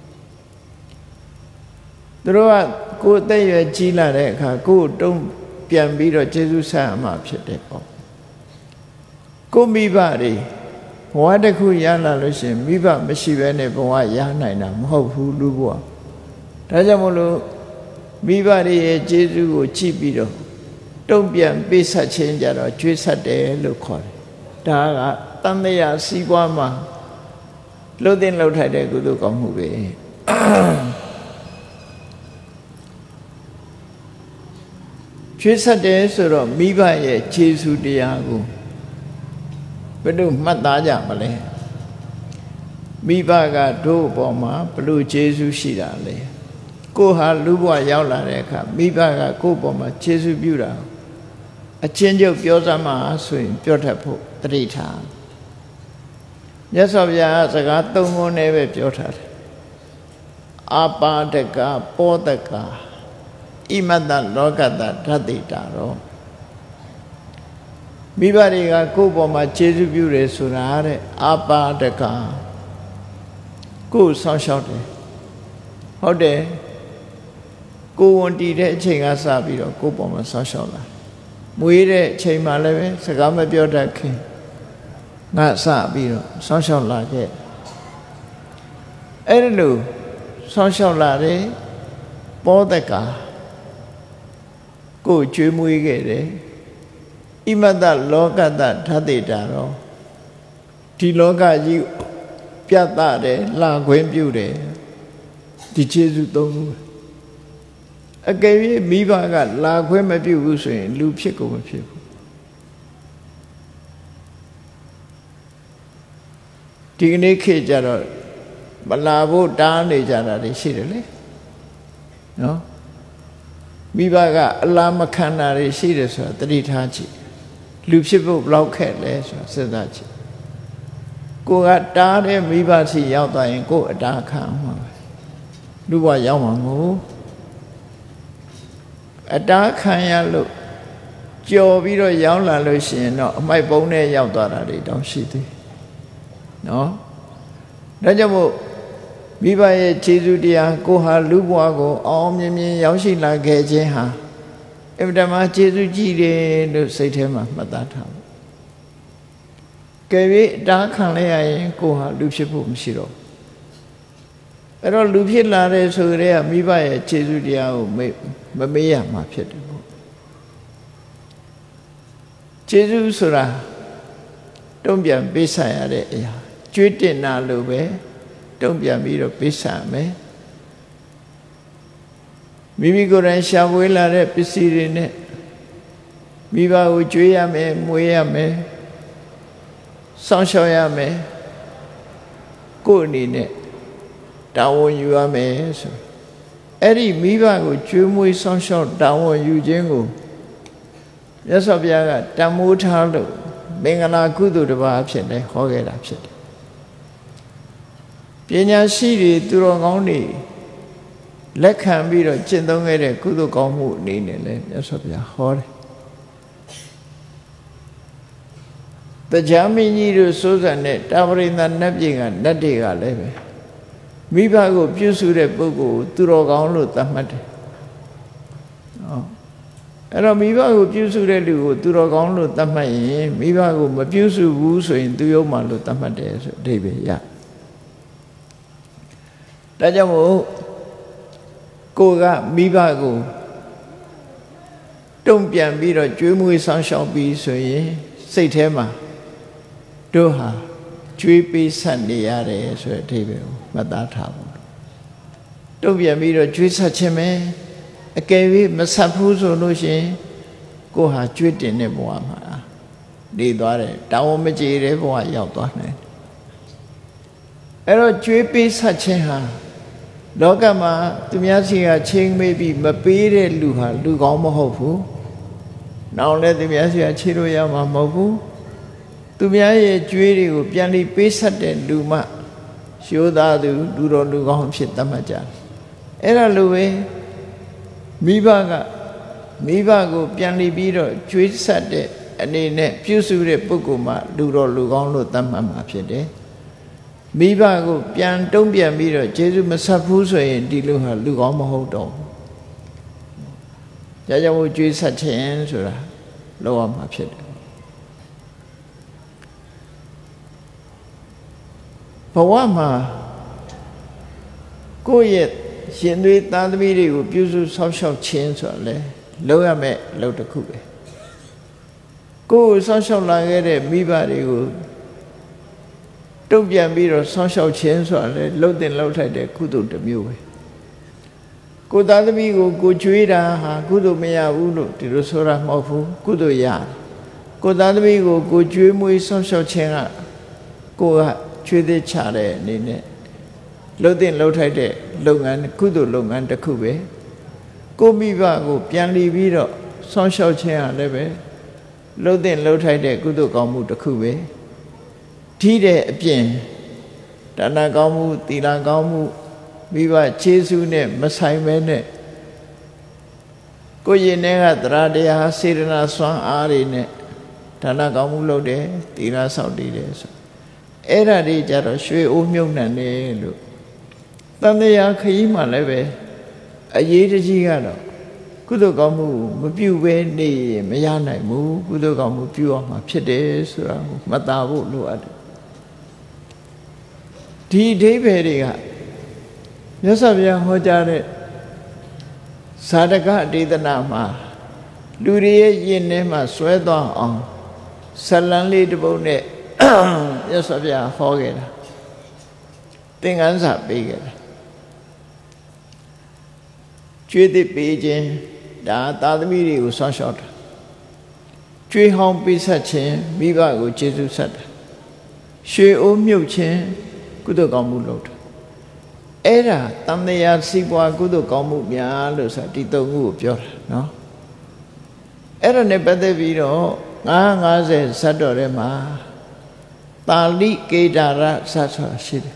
tu tu cô tay về chỉ là đấy cả cô trong biển bị rồi Giêsu sa màဖြစ်တယ်ပေါ့ကိုမိဘတွေဘဝတစ်ခုရလာလို့ရှိရင်မိဘမရှိဘဲနဲ့ဘဝရနိုင်တာမဟုတ်ဘူးလူဘဝဒါကြောင့်မို့လို့မိဘတွေရဲ့ကျေးဇူးကိုကြည့်ပြီးတော့တုံ့ပြန်ပေးဆက်ခြင်းကြတော့ကျွေးဆက်တယ်လို့ခေါ်တယ်ဒါကတန်တရားစီးပွားမှာလှုပ်တဲ့လှုပ်ထိုက်တဲ့ကုသိုလ်ကောင်းမှုပဲကျွေးဆက်တယ်ဆိုတော့မိဘရဲ့ကျေးဇူးတရားကိုဘယ်လိုမှတ်သားကြမလဲမိဘကတို့အပေါ်မှာဘယ်လိုကျေးဇူးရှိတာလဲကိုဟာလူဘဝရောက်လာတဲ့အခါမိဘကကိုယ့်အပေါ်မှာကျေးဇူးပြုတာအချင်းချုပ်ပြောစမ်းမှာဆိုရင်ပြောတတ်ဖို့တတိထားမြတ်စွာဘုရားစကားသုံးခုနဲ့ပဲပြောထားတယ်အာပါဒကပောဒကဣမတ္တလောကတ္တဓာတိတာရောမိဘတွေကကိုယ့်ပေါ်မှာကျေးဇူးပြုတယ်ဆိုတာတဲ့အာပါဒကကိုယ်ဆောင်းရှောက်တယ်ဟုတ်တယ်ကိုယ်ဝန်တည်တဲ့အချိန်ကစပြီးတော့ကိုယ့်ပေါ်မှာဆောင်းရှောက်လာမွေးတဲ့အချိန်မှလည်းပဲစကားမပြောတတ်ခင်ငါစပြီးတော့ဆောင်းရှောက်လာခဲ့အဲ့လိုဆောင်းရှောက်လာတယ်ပောဒကကိုယ်ကျွေးမွေးခဲ့တယ်ဣမတ္တလောကတ္တဓာတိတာရောဒီလောကကြီးပြတ်တယ်လာခွင့်ပြုတယ်ဒီကျေးဇူးသုံးခုအကယ်၍မိဘကလာခွင့်မပြုဘူးဆိုရင်လူဖြစ်ကိုမဖြစ်ဘူးဒီကနေ့ခေတ်ကျတော့မလာဖို့တားနေကြတာတွေရှိတယ်လေနော်မိဘကအလားမခံတာတွေရှိတယ်ဆိုတာတတိထားကြည့်လူဖြစ်ဖို့ဘယ်လောက်ခက်လဲဆိုတာစဉ်းစားကြည့်ကိုကတားတဲ့မိဘစီရောက်သွားရင်ကိုအတားခံမှာပဲလူဘဝရောက်မှာမဟုတ်အတားခံရလို့ကြော်ပြီးတော့ရောက်လာလို့ရှိရင်တော့အမိုက်ပုံးနဲ့ရောက်သွားတာတွေတောင်ရှိသေးနော်ဒါကြောင့်မို့မိဘရဲ့ခြေစွတရားကိုဟာလူဘဝကိုအောင်မြင်မြင်ရောက်ရှိလာခဲ့ခြင်းဟာအမှန်တမ်းခြေစွကြည့်တယ်လို့စိတ်ထဲမှာမှတ်သားထားဖို့ကဲပြီးအတားခံလိုက်ရရင်ကိုဟာလူဖြစ်ဖို့မရှိတော့အဲ့တော့လူဖြစ်လာတဲ့ဆိုကြတဲ့မိဘရဲ့ခြေစွတရားကိုမမေ့ရမှာဖြစ်တယ်ပေါ့ခြေစွဆိုတာတုံ့ပြန်ပေးဆက်ရတဲ့အရာကျွေးတင်တာလို့ပဲတုံ့ပြန်ပြီးတော့ပေးဆက်မယ်မိမိကိုယ်တိုင်ရှာဖွေလာတဲ့ပစ္စည်းတွေနဲ့မိဘကိုကျွေးရမယ်မွေးရမယ်စောင့်ရှောက်ရမယ်ကိုယ်အနေနဲ့တာဝန်ယူရမယ်ဆိုအဲ့ဒီမိဘကိုကျွေးမွေးစောင့်ရှောက်တာဝန်ယူခြင်းကိုမြတ်စွာဘုရားကတန်မိုးထားလို့မင်္ဂလာကုသိုလ်တစ်ပါးဖြစ်နေဟောခဲ့တာဖြစ်တယ်ပညာရှိတွေသူတော်ကောင်းတွေလက်ခံပြီးတော့ကျင့်သုံးခဲ့တဲ့ကုသိုလ်ကောင်းမှုအနေနဲ့လည်းမြတ်စွာဘုရားဟောတယ်တရားမင်းကြီးတို့စိုးစံတဲ့တာဝရိန္ဒနတ်ပြည်ကနတ်တွေကလည်းပဲမိဘကိုပြုစုတဲ့ပုဂ္ဂိုလ်သူတော်ကောင်းလို့သတ်မှတ်တယ်နော်အဲ့တော့မိဘကိုပြုစုတဲ့လူကိုသူတော်ကောင်းလို့သတ်မှတ်ရင်မိဘကိုမပြုစုဘူးဆိုရင်သူယုံမှလို့သတ်မှတ်တယ်ဆိုအဓိပ္ပာယ်ရဒါကြောင့်မို့ကိုကမိဘကိုတုံ့ပြန်ပြီးတော့ကျွေးမွေးဆောင်ရှောက်ပြီးဆိုရင်စိတ်ထဲမှာတို့ဟာကျွေးပေးဆက်နေရတယ်ဆိုတဲ့အဓိပ္ပာယ်ကိုမှတ်သားထားဖို့တုံ့ပြန်ပြီးတော့ကျွေးဆက်ခြင်းပဲအကယ်၍မဆက်ဘူးဆိုလို့ရှိရင်ကိုဟာကျွေးတင်တဲ့ဘဝမှာနေသွားတယ်တောင်းဝမကြေတဲ့ဘဝရောက်သွားတယ်အဲ့တော့ကျွေးပေးဆက်ခြင်းဟာလောကမှာသူများစီကချင်းမေးပြီးမပေးတဲ့လူဟာလူကောင်းမဟုတ်ဘူး။နောက်လည်းသူများစီကခြေလို့ရမှာမဟုတ်ဘူး။သူများရဲ့ကြွေးတွေကိုပြန်ပြီးပေးဆက်တဲ့လူမှ修大都路罗路讲ဖြစ်တတ်မှတ်ကြအဲ့ဒါလိုပဲမိဘကမိဘကိုပြန်လီပြီးတော့ကျွေးဆက်တဲ့အနေနဲ့ပြုစုတဲ့ပုဂ္ဂိုလ်မှာလူတော်လူကောင်းလို့သတ်မှတ်မှာဖြစ်တယ်မိဘကိုပြန်တုံ့ပြန်ပြီးတော့ကျေးဇူးမဆက်ဘူးဆိုရင်ဒီလူဟာလူကောင်းမဟုတ်တော့ဘူး။ဒါကြောင့်မို့ကျွေးဆက်ခြင်းဆိုတာလောက်ရမှာဖြစ်တယ်ဘဝမှာကိုယ့်ရဲ့ရှင်သွေးသားသမီးတွေကိုပြုစုဆောက်ရှောက်ခြင်းဆိုတာလေလောက်ရမယ့်လောက်တစ်ခုပဲကိုယ်ဆောက်ရှောက်လာခဲ့တဲ့မိဘတွေကိုတုံ့ပြန်ပြီးတော့ဆောက်ရှောက်ခြင်းဆိုတာလေလှုပ်တင်လှုပ်ထိုက်တဲ့ကုသိုလ်တစ်မျိုးပဲကိုယ်သားသမီးကိုကိုကျွေးတာဟာကုသိုလ်မရဘူးလို့ဒီလိုဆိုတာမဟုတ်ဘူးကုသိုလ်ရတယ်ကိုယ်သားသမီးကိုကိုကျွေးမွေးဆောက်ရှောက်ခြင်းကကိုယ်ကကျွေးသေးချတဲ့အနေနဲ့လှုပ်တင်လှုပ်ထိုက်တဲ့လုပ်ငန်းကုသိုလ်လုပ်ငန်းတစ်ခုပဲကိုမိဘကိုပြန်လီပြီးတော့ဆောက်ရှောက်ခြင်းဟာလည်းပဲလှုပ်တင်လှုပ်ထိုက်တဲ့ကုသိုလ်ကောင်းမှုတစ်ခုပဲထိတဲ့အပြင်ဒါနကောင်းမှုသီလကောင်းမှုမိဘခြေဆုနဲ့မဆိုင်ပဲနဲ့ကိုရင်ထဲကတရားတရားစေတနာစွမ်းအားတွေနဲ့ဒါနကောင်းမှုလုပ်တယ်သီလဆောက်တည်တယ်ဆိုအဲ့ဒါတွေကြတော့ရွှေအိုးမြုပ်နှံတယ်လို့တန်တရားခရီးမှလည်းပဲအရေးတကြီးကတော့ကုသိုလ်ကောင်းမှုမပြုဘဲနေမရနိုင်ဘူးကုသိုလ်ကောင်းမှုပြုအောင်မှာဖြစ်တယ်ဆိုတာကိုမှတ်သားဖို့လိုအပ်တယ်ဒီအဓိပ္ပာယ်တွေကမြတ်စွာဘုရားဟောကြားတဲ့ဇာတကအဒေသနာမှာလူတွေရဲ့ယဉ်ထဲမှာဆွဲသွားအောင်ဇလံလေးတစ်ပုဒ်နဲ့မြတ်စွာဘုရားဟောခဲ့တာသင်္ကန်းစာပေးခဲ့တာကျွေးသစ်ပေးခြင်းဒါသာသမီတွေကိုဆောင်းလျှောက်တာကျွေးဟောင်းပေးဆက်ခြင်းမိဘကိုကျေးဇူးဆက်တာရွှေအိုးမြုပ်ခြင်းကုသိုလ်ကောင်းမှုလုပ်တာအဲ့ဒါတန်တရားစီးပွားကုသိုလ်ကောင်းမှုများလို့ဆိုတာဒီသုံးခုကိုပြောတာနော်အဲ့ဒါနဲ့ပတ်သက်ပြီးတော့ငါး၅၀ဇတ်တော်ထဲမှာတာလိကေဒါရဇတ်ဆိုတာရှိတယ်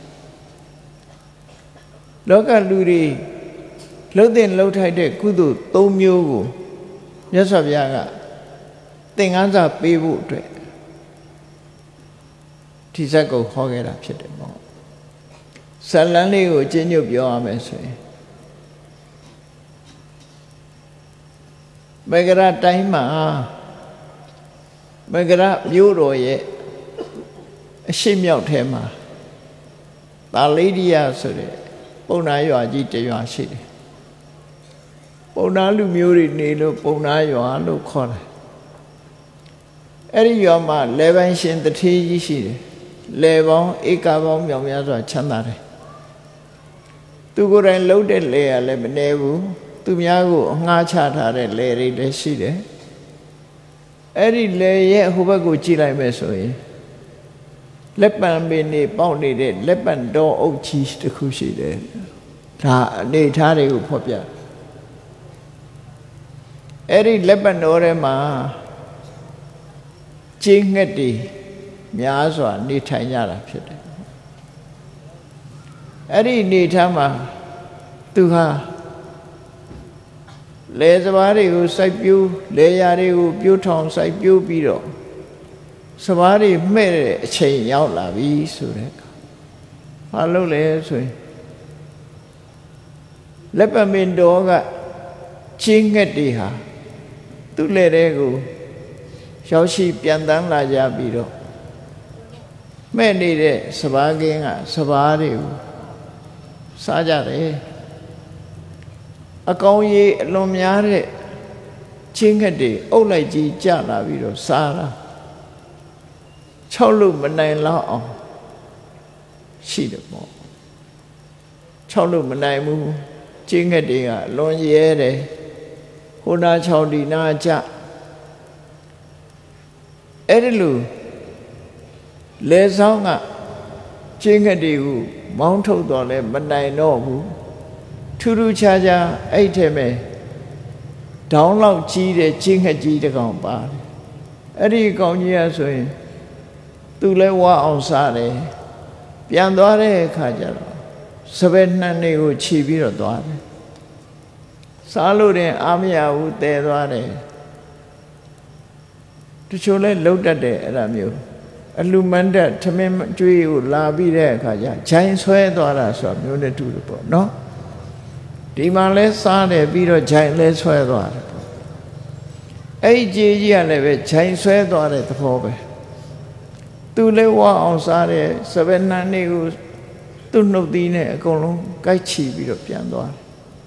လောကလူတွေလှုပ်တဲ့လှုပ်ထိုက်တဲ့ကုသိုလ်သုံးမျိုးကိုမြတ်စွာဘုရားကသင်္ကန်းစာပေးဖို့အတွက်ဒီဇတ်ကိုဟောခဲ့တာဖြစ်တယ်ပေါ့ဇလန်းလေးကိုအချင်းညွတ်ပြောရမယ်ဆိုရင်မဂရတိုင်းမှာမဂရမြို့တော်ရဲ့အရှိမြောက်ထဲမှာသာလိဒိယဆိုတဲ့ပုံနာရွာကြီးတရွာရှိတယ်ပုံနာလူမျိုးတွေနေလို့ပုံနာရွာလို့ခေါ်တယ်အဲ့ဒီရွာမှာလေပန်းရှင်တထေးကြီးရှိတယ်လေပေါင်းဧကပေါင်းမြောင်များစွာချမ်းသာတယ်သူကိုယ်တိုင်လှုပ်တဲ့လေရလည်းမနေဘူးသူများကိုအငှားချထားတဲ့လေတွေလည်းရှိတယ်အဲ့ဒီလေရဲ့ဟိုဘက်ကိုကြည့်လိုက်မယ်ဆိုရင်လက်ပံပင်နေပေါက်နေတဲ့လက်ပံတော်အုပ်ကြီးတစ်ခုရှိတယ်ဒါအနေထားတွေကိုဖော်ပြအဲ့ဒီလက်ပံတော်ထဲမှာကျင်းငှက်တွေများစွာနေထိုင်ကြတာဖြစ်တယ်အဲ့ဒီနေထားမှာသူဟာလေစဘာတွေကိုစိုက်ပျိုးလေယာတွေကိုပြိုးထောင်စိုက်ပျိုးပြီးတော့စဘာတွေမှဲ့တဲ့အချိန်ရောက်လာပြီဆိုတဲ့ဘာလို့လဲဆိုရင်လက်ပမင်တော်ကချင်းငှက်တွေဟာသူ့လက်ထဲကိုရောက်ရှိပြန်တန်းလာကြပြီးတော့မဲ့နေတဲ့စဘာကင်းကစဘာတွေကိုစားကြတယ်အကောင်ကြီးအလွန်များတဲ့ချင်းငှက်တွေအုပ်လိုက်ကြီးကြလာပြီးတော့စားတာ၆လို့မနိုင်လောက်အောင်ရှိတယ်ပေါ့၆လို့မနိုင်ဘူးချင်းငှက်တွေကအလွန်ရဲတယ်ဟိုနာ၆ဒီနာကြအဲ့ဒီလိုလေဆောင်ကချင်းငှက်တွေကိုမောင်းထုတ်တော့လဲမနိုင်တော့ဘူးထူးထူးခြားခြားအဲ့ထဲမှာဒေါင်းလောက်ကြီးတဲ့ချင်းငှက်ကြီးတစ်ကောင်ပါတယ်အဲ့ဒီကောင်ကြီးကဆိုရင်သူလဲဝါအောင်စားတယ်ပြန်သွားတဲ့အခါကျတော့စပယ်နှံတွေကိုခြီးပြီးတော့သွားတယ်စားလို့တင်အားမရဘူးတည်သွားတယ်တချို့လဲလှုပ်တတ်တယ်အဲ့ဒါမျိုးအလူမန္တထမင်းကျွေးကိုလာပြီးတဲ့အခါကျဂျိုင်းဆွဲသွားတာဆိုတာမျိုးနဲ့တူတယ်ပေါ့နော်ဒီမှာလဲစားတယ်ပြီးတော့ဂျိုင်းလဲဆွဲသွားတယ်ပေါ့အဲ့ဒီကြေးကြီးကလည်းပဲဂျိုင်းဆွဲသွားတဲ့သဘောပဲသူလဲဝအောင်စားတယ်စပယ်နှံတွေကိုသူ့နှုတ်သီးနဲ့အကုန်လုံးကိုက်ချီပြီးတော့ပြန်သွားတယ်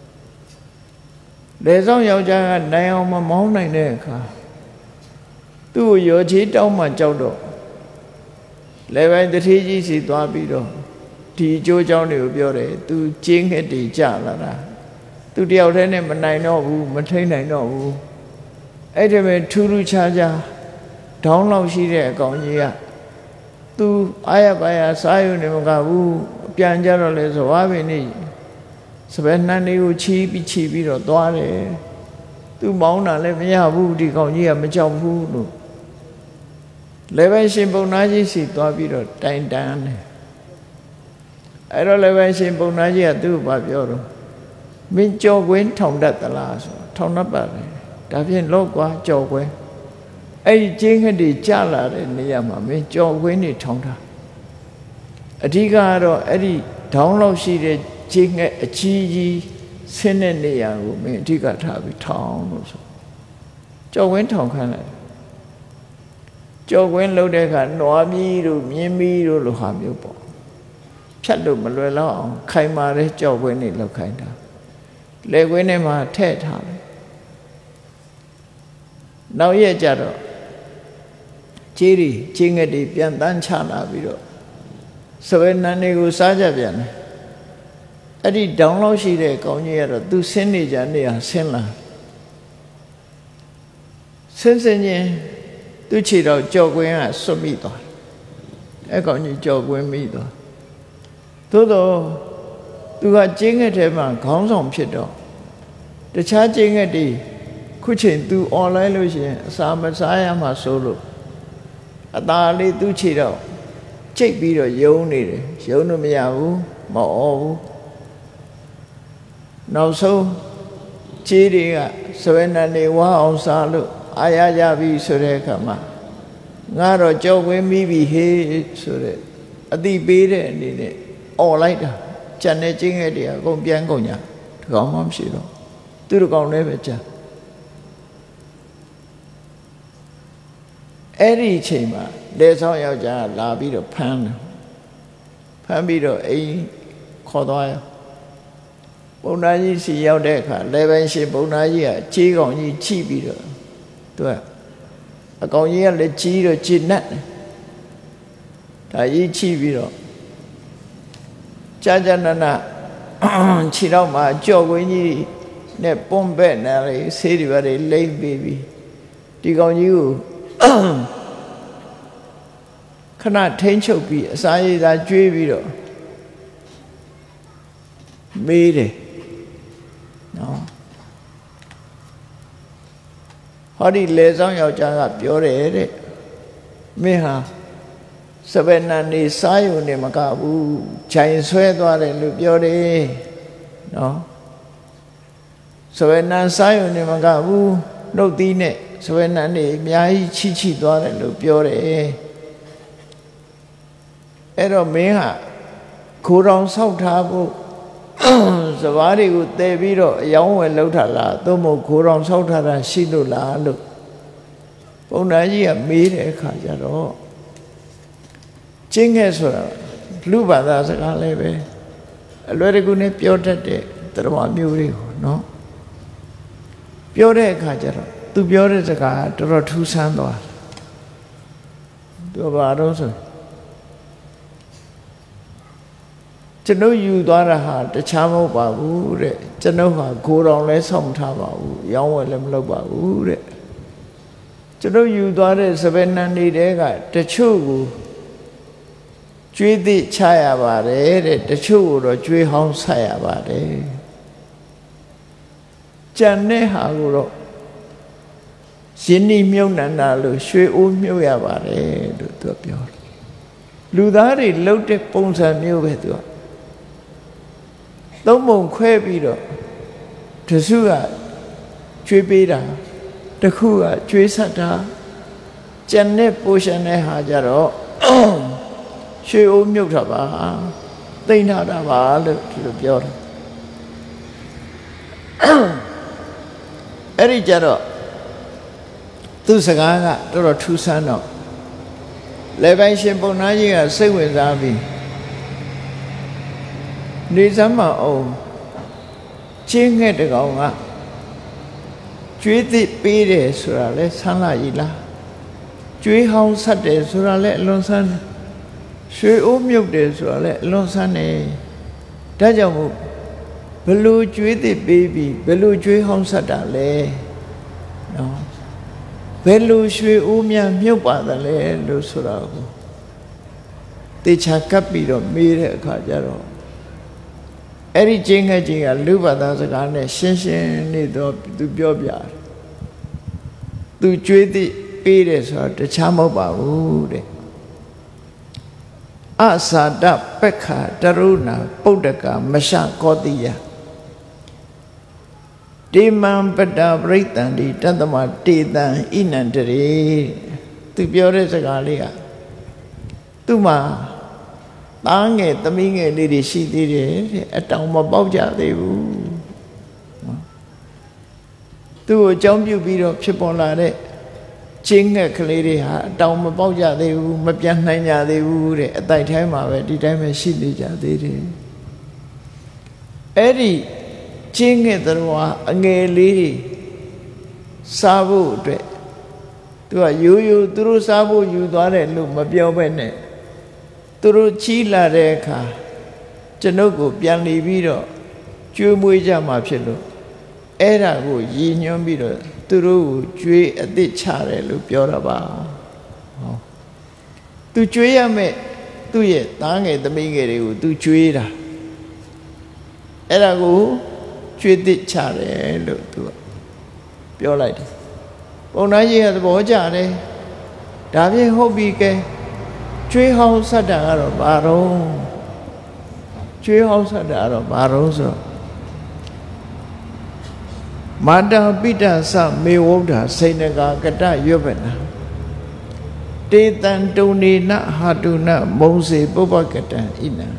လေဆောင်ယောက်ျားကနိုင်အောင်မမောင်းနိုင်တဲ့အခါသူ့ကိုရောချေးတောင်းမှကြောက်တော့လေပိုင်းတတိကြီးစီသွားပြီးတော့ဒီအကျိုးကြောင့်တွေကိုပြောတယ်သူကျင်းငှက်တွေကြလာတာသူတယောက်တည်းနဲ့မနိုင်တော့ဘူးမထိန်နိုင်တော့ဘူးအဲ့ဒီမဲ့ထူးထူးခြားခြားဒေါင်းလောက်ရှိတဲ့အကောင်ကြီးကသူအာရပါရစားရုံနဲ့မကဘူးပြန်ကြတော့လေဆိုဝါပင်နေစပယ်နှံတွေကိုချီးပြီးချီးပြီးတော့သွားတယ်သူမောင်းတာလည်းမရဘူးဒီကောင်ကြီးကမကြောက်ဘူးလို့လေပဲရှင်ပုံနာကြီးစီသွားပြီးတော့တိုင်တန်းတယ်အဲ့တော့လေပဲရှင်ပုံနာကြီးကသူ့ဘာပြောတော့မင်းကြော်ကွင်းထောင်တတ်သလားဆိုထောင်တတ်ပါတယ်ဒါဖြင့်လောက်ကွာကြော်ကွင်းအဲ့ဒီကျင်းခက်တွေကြလာတဲ့နေရာမှာမင်းကြော်ကွင်းတွေထောင်တာအဓိကကတော့အဲ့ဒီဒေါင်းလောက်ရှိတဲ့ကျင်းငယ်အကြီးကြီးဆင်းတဲ့နေရာကိုမင်းအဓိကထားပြီးထောင်လို့ဆိုကြော်ကွင်းထောင်ခိုင်းလိုက်ကြော်ကွင်းလှုပ်တဲ့အခါနွားမီးတို့မြင်းမီးတို့လိုဟာမျိုးပေါ့ဖြတ်လို့မလွယ်တော့အောင်ခိုင်မာတဲ့ကြော်ကွင်းတွေလှုပ်ခိုင်းတာလေကွင်းထဲမှာထည့်ထားတယ်နောက်ရက်ကြတော့ကြီးရီချင်းငယ်တွေပြန်တန်းချလာပြီးတော့စပယ်နှံတွေကိုစားကြပြန်တယ်အဲ့ဒီဒေါင်းလောက်ရှိတဲ့ကောင်းကြီးကတော့သူဆင်းနေကြနေရဆင်းလာဆင်းစင်းချင်းသူခြေတော့ကြော်ကွင်းကဆွတ်မိသွားတယ်အဲ့ကောင်ကြီးကြော်ကွင်းမိသွားသို့တော့သူကကျင်းငယ်ထဲမှာခေါင်းဆောင်ဖြစ်တော့တခြားကျင်းငယ်တွေခုချိန်သူអွန်လိုင်းလို့ရှိရင်အစာမစားရမှဆိုလို့အသာလေးသူခြေတော့ကြိတ်ပြီးတော့ယုံနေတယ်ယုံလို့မရဘူးမအော်ဘူးနောက်ဆုံးခြေတွေကစပယ်နှံတွေဝါအောင်စားလို့အာရကြပြီဆိုတဲ့အခါမှာငါတော့ကြောက်ဝင်းမိပြီဟေးဆိုတဲ့အတိပေးတဲ့အနေနဲ့អော်လိုက်တာကြံတဲ့ကျင်းငယ်တွေအကုန်ပြန်ကုန်ညာဒီကောင်မှမရှိတော့သူတို့ကောင်လည်းပဲကြံအဲ့ဒီအချိန်မှာလေဆောင်ယောက်ျားလာပြီးတော့ဖမ်းတယ်ဖမ်းပြီးတော့အိမ်ခေါ်သွားရပုံနာကြီးစီရောက်တဲ့အခါလေပိုင်းရှင်ပုံနာကြီးကကြေးကောင်ကြီးချိပြီးတော့သူကအကောင်ကြီးကလည်းကြီးတော့ဂျင်းနဲ့ဒါကြီးချိပြီးတော့ကြာကြာနာနာခြေတော့မှကြော်ကွင်းကြီးနဲ့ပွန်ပဲ့နေလေဆေးတွေပါလေလိမ့်ပြီးပြီဒီကောင်ကြီးကိုခဏထိန်းချုပ်ပြီးအစာရည်သာကျွေးပြီးတော့မေးတယ်နော်ဟောဒီလေဆောင်ယောက်ျားကပြောတယ်တဲ့မင်းဟာစပယ်နှံနေစားရုံနဲ့မကဘူးခြိုင်ဆွဲသွားတယ်လို့ပြောတယ်နော်စပယ်နှံစားရုံနဲ့မကဘူးနှုတ်သီးနဲ့စပယ်နှံနေအများကြီးချိချိသွားတယ်လို့ပြောတယ်အဲ့တော့မင်းဟာခိုးတောင်ဆောက်ထားဖို့စဘာတွေကိုတည်ပြီးတော့အယောင်းဝယ်လောက်ထားလားသို့မဟုတ်ခိုးတောင်ဆောက်ထားတာရှိလို့လားလို့ပုံနာကြီးကမေးတဲ့အခါကျတော့ကျင်းခဲ့ဆိုတာလူဘာသာစကားလည်းပဲအလွယ်တကူနဲ့ပြောတတ်တဲ့တရားမျိုးတွေကိုနော်ပြောတဲ့အခါကျတော့သူပြောတဲ့စကားတော်တော်ထူးဆန်းသွားသူဘာလို့ဆိုကျွန်ုပ်ယူသွားတာဟာတခြားမဟုတ်ပါဘူးတဲ့ကျွန်ုပ်ဟာဂိုးတော်လဲဆောင်ထားပါဘူးရောင်းဝယ်လည်းမလုပ်ပါဘူးတဲ့ကျွန်ုပ်ယူသွားတဲ့စပယ်နှံတွေကတချို့ကိုကျွေးသည့်ချရပါတယ်တဲ့တချို့ကိုတော့ကျွေးဟောင်းဆက်ရပါတယ်ကြံတဲ့ဟာကိုတော့ရင်းနှီးမြုပ်နှံတာလို့ရွှေအိုးမြုပ်ရပါတယ်လို့သူပြောတယ်လူသားတွေလှုပ်တဲ့ပုံစံမျိုးပဲသူကသုံးပုံခွဲပြီးတော့တစုကကျွေးပေးတာတစ်ခုကကျွေးဆက်တာကျန်တဲ့ portion နဲ့ဟာကြတော့ရွှေအိုးမြုပ်တာပါသိမ့်ထားတာပါလို့ဒီလိုပြောတာအဲ့ဒီကြတော့သူစကားကတော်တော်ထူးဆန်းတော့လေပိုင်ရှင်ပုံနာကြီးကစိတ်ဝင်စားပြီးနေစမ်းမအောင်ချင်းငှက်တကောင်ကကျွေးသစ်ပေးတယ်ဆိုတာလဲဆန်းလာကြီးလားကျွေးဟောင်းဆက်တယ်ဆိုတာလဲအလွန်ဆန်းတယ်ရွှေအိုးမြုပ်တယ်ဆိုတာလဲအလွန်ဆန်းတယ်ဒါကြောင့်မို့ဘလို့ကျွေးသစ်ပေးပြီးဘလို့ကျွေးဟောင်းဆက်တာလဲနော်ဘယ်လိုရွှေအိုးများမြုပ်ပါသလဲလို့ဆိုတာကိုတေချာကပ်ပြီးတော့မေးတဲ့အခါကျတော့အဲ့ဒီချင်းငယ်ချင်းကလူဘာသာစကားနဲ့ရှင်းရှင်းနေတော့သူပြောပြတယ်သူကြွေးသည့်ပေးတယ်ဆိုတော့တခြားမဟုတ်ပါဘူးတဲ့အသာဒပက္ခတရုဏပုဒ္ဒကမရှကောတိယတေမံပတ္တပရိတ္တန္တိတတ္တမတေတံဣနန္တရေသူပြောတဲ့စကားလေးကသူ့မှာသားငယ်သမီးငယ်လေးတွေရှိသေးတယ်တဲ့အတောင်မပေါက်ကြသေးဘူးသူ့ကိုအကြောင်းပြုပြီးတော့ဖြစ်ပေါ်လာတဲ့ချင်းငှက်ကလေးတွေဟာအတောင်မပေါက်ကြသေးဘူးမပြန်နိုင်ကြသေးဘူးတဲ့အတိုက်တိုင်းမှာပဲဒီတိုင်းပဲရှိနေကြသေးတယ်အဲ့ဒီချင်းငှက်တော်ဟာအငယ်လေးတွေစားဖို့အတွက်သူကရိုးရိုးသူတို့စားဖို့ယူသွားတယ်လို့မပြောဘဲနဲ့သူတို့ချီးလာတဲ့အခါကျွန်ုပ်ကိုပြန်လီပြီးတော့ကျွေးမွေးကြမှာဖြစ်လို့အဲ့ဒါကိုရည်ညွှန်းပြီးတော့သူတို့ကိုကျွေးအသစ်ချတယ်လို့ပြောတာပါဟောသူကျွေးရမယ်သူ့ရဲ့သားငယ်သမီးငယ်တွေကိုသူကျွေးတာအဲ့ဒါကိုကျွေးသစ်ချတယ်လို့သူကပြောလိုက်တယ်ပုံနာကြီးကသဘောကျတယ်ဒါဖြင့်ဟုတ်ပြီကဲကျွေးဟောင်းဆက်တာကတော့ဘာတော့ကျွေးဟောင်းဆက်တာကတော့ဘာတော့ဆိုတော့မာတာပိတ္တသမေဝုဒ္ဓစိဏကာကတရွပနာတေတံတုန်နေနဟာတုနမုံစေပုပ္ပကတံဣနံ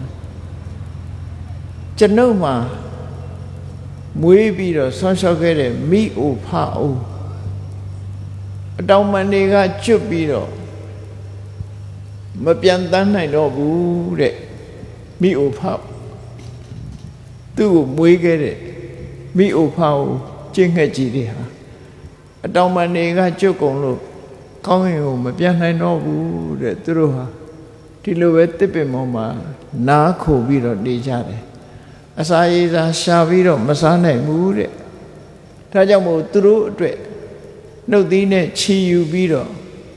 ကျွန်ုပ်မှာမွေးပြီးတော့ဆွမ်းလျှောက်ခဲ့တဲ့မိအိုဖအိုအတောင်မန်တွေကကျွတ်ပြီးတော့မပြန်တန်းနိုင်တော့ဘူးတဲ့မိအိုဖသူ့ကိုမွေးခဲ့တဲ့မိအိုဖအိုကျင့်ငှက်ကြီးတွေဟာအတောင်မန်တွေကကျွတ်ကုန်လို့ကောင်းရင်ကိုမပြန်နိုင်တော့ဘူးတဲ့သူတို့ဟာဒီလိုပဲတစ်ပင်ပေါ်မှာနားခိုပြီးတော့နေကြတယ်အစာရည်စာရှာပြီးတော့မစားနိုင်ဘူးတဲ့ဒါကြောင့်မို့သူတို့အတွက်နှုတ်သီးနဲ့ချီယူပြီးတော့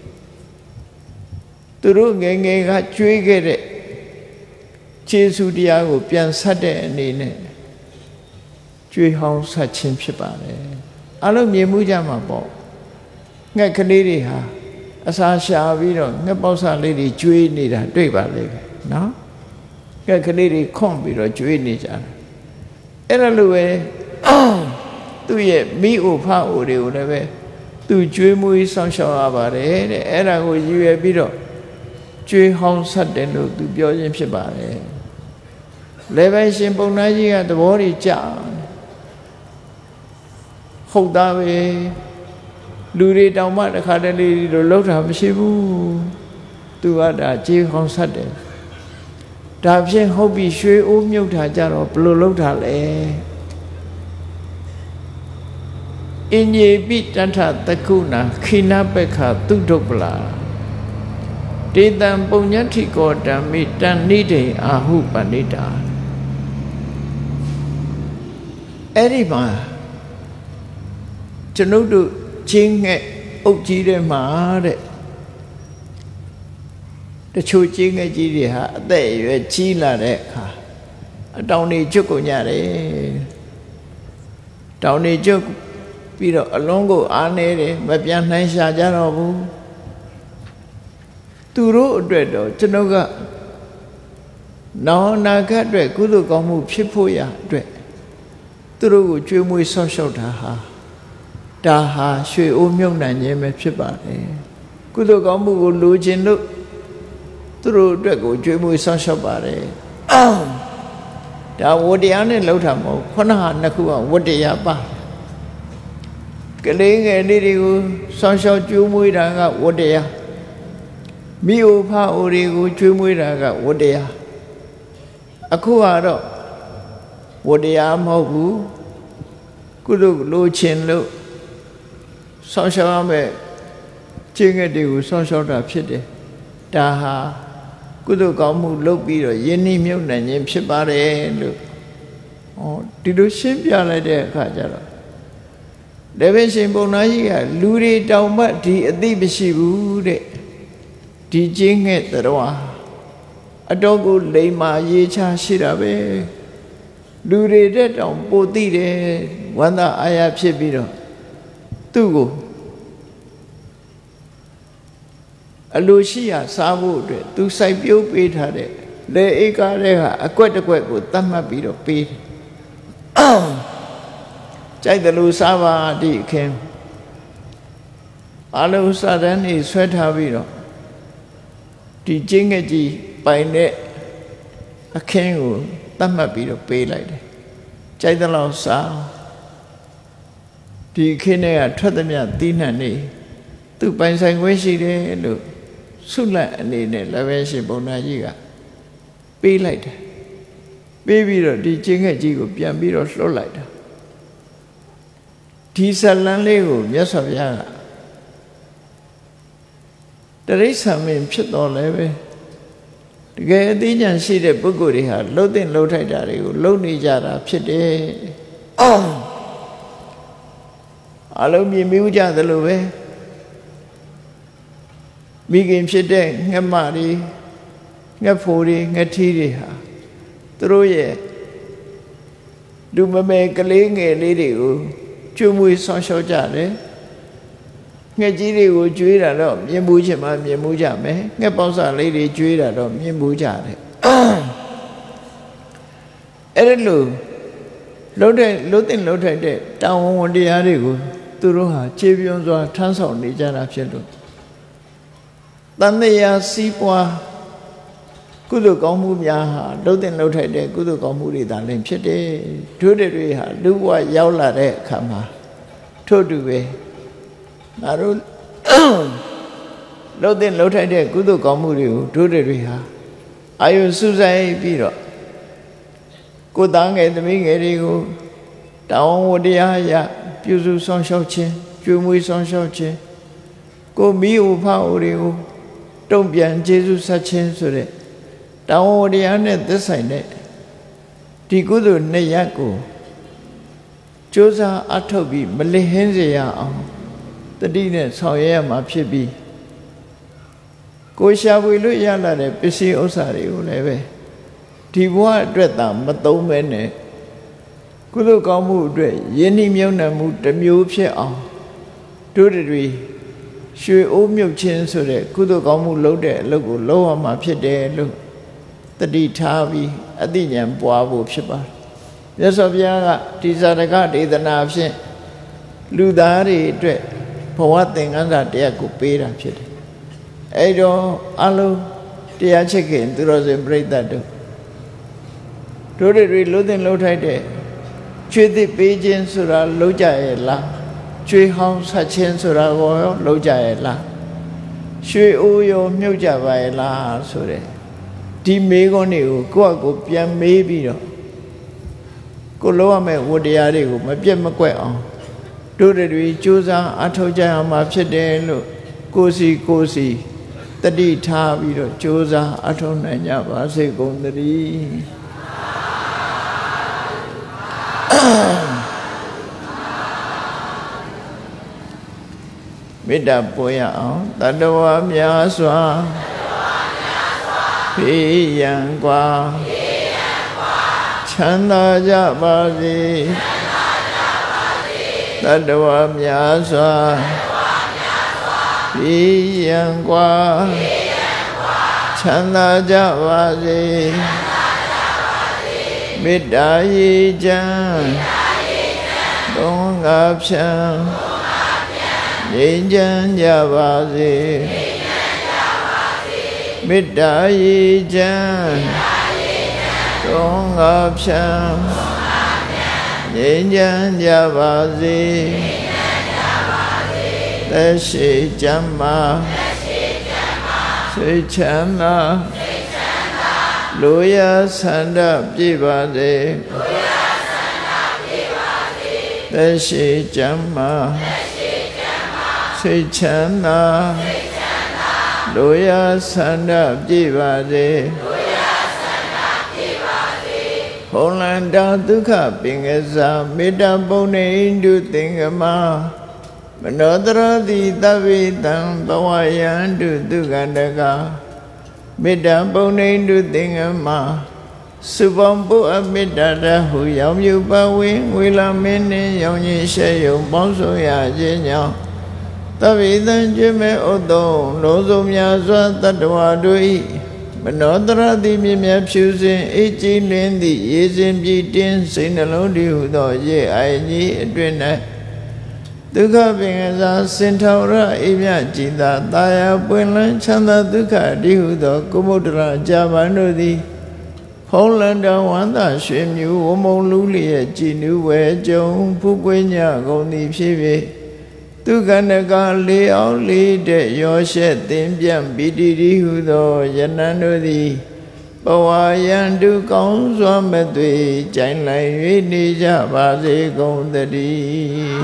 သူတို့ငယ်ငယ်ကကျွေးခဲ့တဲ့ခြေဆုတရားကိုပြန်ဆက်တဲ့အနေနဲ့ကျွေးဟောင်းဆက်ခြင်းဖြစ်ပါတယ်အလုံးမြင်မှုကြမှာပေါ့ငှက်ကလေးတွေဟာအစာရှာပြီးတော့ငှက်ပေါက်စလေးတွေကျွေးနေတာတွေ့ပါလိမ့်မယ်နော်ငှက်ကလေးတွေခွန့်ပြီးတော့ကျွေးနေကြတယ်အဲ့ဒါလိုပဲသူ့ရဲ့မိအိုဖအိုတွေကိုလည်းပဲသူကျွေးမွေးစောင့်ရှောက်ရပါတယ်တဲ့အဲ့ဒါကိုရည်ရွယ်ပြီးတော့ကျွေးဟောင်းဆက်တယ်လို့သူပြောခြင်းဖြစ်ပါတယ်လေပိုင်ရှင်ပုံနာကြီးကသဘောတွေကြဟုတ်သားပဲလူတွေတောင်မှတစ်ခါတလေလိုလှုပ်တာမရှိဘူးသူကဒါကြေးဟောင်းဆက်တယ်ဒါဖြင့်ဟုတ်ပြီရွှေအိုးမြုပ်တာကြတော့ဘယ်လိုလှုပ်တာလဲအင်ញေပိတထတကုဏခိနပက္ခသုဒ္ဓပလာတေတံပုညတိကောဓမ္မိတဏိတေအာဟုပဏိတာအဲ့ဒီမှာကျွန်ုပ်တို့ချင်းငှက်အုပ်ကြီးတဲ့မှာတဲ့တချို့ချင်းငှက်ကြီးတွေဟာအသက်အရွယ်ကြီးလာတဲ့အခါအတောင်တွေကျွတ်ကုန်ကြတယ်တောင်တွေကျွတ်ပြီးတော့အလုံးကိုအားနေတယ်မပြန်နိုင်ရှာကြတော့ဘူးသူတို့အတွက်တော့ကျွန်တော်ကနောင်အနာဂတ်အတွက်ကုသိုလ်ကောင်းမှုဖြစ်ဖို့ရအတွက်သူတို့ကိုကြွေးမွေးဆောက်ရှောက်တာဟာဒါဟာရွှေအိုးမြုပ်နှံခြင်းပဲဖြစ်ပါတယ်ကုသိုလ်ကောင်းမှုကိုလိုချင်လို့သူတို့အတွက်ကိုကြွေးမွေးဆောက်ရှောက်ပါတယ်ဒါဝတ္တရားနဲ့လှုပ်တာမဟုတ်ခုနကနှစ်ခုကဝတ္တရားပါကလေးငယ်လေးတွေကိုဆောက်ရှောက်ကြွေးမွေးတာကဝတ္တရားမိအိုဖအိုတွေကိုကြွေးမွေးတာကဝတ္တရားအခုကတော့ဝတ္တရားမဟုတ်ဘူးကုသိုလ်လိုချင်လို့ဆောက်ရှောက်ရမယ်ကျင့်ငယ်တွေကိုဆောက်ရှောက်တာဖြစ်တယ်ဒါဟာကုသိုလ်ကောင်းမှုလုပ်ပြီးတော့ယဉ်နှိမ့်မြုပ်နှံခြင်းဖြစ်ပါတယ်လို့ဩဒီလိုရှင်းပြလိုက်တဲ့အခါကျတော့တပည့်ရှင်ဘုန်းတော်ကြီးကလူတွေတောင်မှဒီအသိမရှိဘူးတဲ့ဒီကျင့်ငယ်တော်အတော့ကိုလိမ္မာရေးချရှိတာပဲလူတွေတဲ့တောင်ပိုသိတယ်ဝန္တာအာရဖြစ်ပြီးတော့သူ့ကိုအလိုရှိရာစားဖို့အတွက်သူစိုက်ပျိုးပေးထားတဲ့လေဧကားတွေကအကွက်တကွက်ကိုတတ်မှတ်ပြီးတော့ပေးတယ်ကြိုက်တယ်လို့စားပါဒီအခင်းအလုံးစာတန်းနေဆွဲထားပြီးတော့ဒီကျင်းငယ်ကြီးပိုင်တဲ့အခင်းကိုတတ်မှတ်ပြီးတော့ပေးလိုက်တယ်ကြိုက်တယ်လို့စားဒီအခင်းတွေကထွက်သမျှသီးနှံနေသူပိုင်ဆိုင်ခွင့်ရှိတယ်လို့ဆုလက်အနေနဲ့လည်းပဲရှင်ဘုန်းတော်ကြီးကပေးလိုက်တယ်ပေးပြီးတော့ဒီကျင်းငယ်ကြီးကိုပြန်ပြီးတော့လှုပ်လိုက်တာဒီဇလန်းလေးကိုမြတ်စွာဘုရားကတရိစ္ဆာန်မင်းဖြစ်တော်လဲပဲတကယ်အသိဉာဏ်ရှိတဲ့ပုဂ္ဂိုလ်တွေဟာလှုပ်တဲ့လှုပ်ထိုက်တာတွေကိုလှုပ်နေကြတာဖြစ်တယ်အလုံးမြင်မိကြသလိုပဲမိခင်ဖြစ်တဲ့ငှက်မတွေငှက်ဖိုးတွေငှက်ထီးတွေဟာသူတို့ရဲ့လူမမယ်ကလေးငယ်လေးတွေကိုကျွေးမွေးဆောင်းရှောက်ကြတယ်ငှက်ကြီးတွေကိုကျွေးတာတော့မြင်မှုချင်မှမြင်မှုကြမယ်ငှက်ပေါက်စာလေးတွေကျွေးတာတော့မြင်မှုကြတယ်အဲ့ဒါလို့လုံးတဲ့လုံးတဲ့လုံးထိုက်တဲ့တောင်းဝန်တရားတွေကိုသူတို့ဟာခြေပြုံးစွာထမ်းဆောင်နေကြတာဖြစ်လို့တန်တရားစီးပွားကုသိုလ်ကောင်းမှုများဟာလုံးတဲ့လုံးထိုက်တဲ့ကုသိုလ်ကောင်းမှုတွေသာလင်ဖြစ်တယ်တို့တွေဟာလူဘဝရောက်လာတဲ့အခါမှာထို့တူပဲငါတို့လုံးတဲ့လုံးထိုက်တဲ့ကုသိုလ်ကောင်းမှုတွေကိုတို့တွေဟာအာယုစုဆိုင်ပြီးတော့ကိုယ်သားငယ်သမီးငယ်တွေကိုတောင်းဝတရားရပြုစုဆောင်ရှောက်ခြင်းကျွေးမွေးဆောင်ရှောက်ခြင်းကိုမိဥဖအိုတွေကိုတုံ့ပြန်ကျေးဇူးဆက်ခြင်းဆိုတဲ့တောင်းဝတရားနဲ့သက်ဆိုင်တဲ့ဒီကုသိုလ်နှစ်ရပ်ကိုကြိုးစားအထောက်ပြီးမလစ်ဟင်းစေရအောင်တတိနဲ့ဆောင်ရွက်ရမှာဖြစ်ပြီးကိုရှာဖွေလို့ရလာတဲ့ပစ္စည်းဥစ္စာတွေကိုလည်းပဲဒီဘဝအတွက်သာမသုံးမဲနဲ့ကုသိုလ်ကောင်းမှုအတွက်ယဉ်နှိမ့်မြုံနှံမှုတစ်မျိုးဖြစ်အောင်တို့တွေရွှေအိုးမြုပ်ခြင်းဆိုတဲ့ကုသိုလ်ကောင်းမှုလုပ်တဲ့အလုပ်ကိုလုပ်ရမှာဖြစ်တယ်လို့တတိထားပြီးအသိဉာဏ်ပွားဖို့ဖြစ်ပါတယ်မြတ်စွာဘုရားကဒီဇာတကဒေသနာဖြင့်လူသားတွေအတွက်ဘဝသင်္ကန်းစာတရားကိုပေးတာဖြစ်တယ်အဲ့တော့အလုံးတရားချစ်ခင်သူတော်စင်ပြိဿတ်တို့တို့တွေလှုပ်တဲ့လှုပ်ထိုက်တဲ့ချွေးသစ်ပေးခြင်းဆိုတာလုပ်ကြရဲ့လားချွေးဟောင်းဆက်ခြင်းဆိုတာကိုရောလုပ်ကြရဲ့လားရွှေအိုးရောမြုပ်ကြပါရဲ့လားဆိုတဲ့ဒီမေးခွန်းတွေကိုကိုယ့်အကိုပြန်မေးပြီးတော့ကိုလုံးရမယ့်ဝတ္တရားတွေကိုမပြတ်မကွက်အောင်တို့တွေကြိုးစားအထောက်ကြရမှာဖြစ်တယ်လို့ကိုစီကိုစီတတိထားပြီးတော့ကြိုးစားအထောက်နိုင်ကြပါစေကုန်သတည်းမေတ္တာပို့ရအောင်တတ္တဝါများစွာဖေးရန်กว่าချမ်းသာကြပါစေတတ္တဝါများစွာဖေးရန်กว่าချမ်းသာကြပါစေမေတ္တာရေချမ်းသုံးငါဖြံငြိမ်းချမ်းကြပါစေမေတ္တာရေချမ်းသုံးငါဖြံငြိမ်းချမ်းကြပါစေသက်ရှိချမ်းသာစိတ်ချမ်းသာလူရဆန္ဒပြည့်ပါစေသက်ရှိချမ်းသာစိတ်ချမ်းသာလူရဆန္ဒပြည့်ပါစေဟောလန္တာဒုက္ခပင်ကစားမေတ္တာပုံနေတုသင်္ကမမနောတရတိသဗ္ဗေတံဘဝယံတုဒုက္ခန္တကမေတ္တာပုံနေတုသင်္ကမစုပေါင်းပုအမေတ္တာတဟုရောင်မြူပဝင်းငွေလာမင်းနှင့်ရောင်ကြီးရှဲယုံပေါင်းစုံရခြင်းကြောင့်သဗ္ဗေတံကျွေးမဲ့ဥတ္တုံလုံးစုံများစွာတတ္တဝါတို့၏မနောတရတိမြင်မြဖြူစင်အေးကြည်လင်းသည့်ရေစင်ပြည့်တင်းစိတ်နှလုံးတည်ဟုသောရေအိုင်ကြီးအတွင်၌ဒုက္ခပင်ကစားစင်ထောရအိမြကြည်သာတာယာပွင့်လန်းချမ်းသာဒုက္ခတည်ဟုသောကုမုဒ္ဒရာဇာမန်တို့သည်ဖုံးလန်းတဝန္တာရွှေမြူဝမုံလူလျက်ကြည်နူးဝဲကြုံဖူးပွေးညကုန်သည်ဖြစ်ဖြစ်ဒုက္ခနကလေးအောင်လေးတဲ့ရောရှက်သင်ပြန့်ပိတိတိဟုသောယနံတို့သည်ဘဝယံတုကောင်းစွာမသွေကြိုင်လိုက်၍နေကြပါစေကုန်သတည်း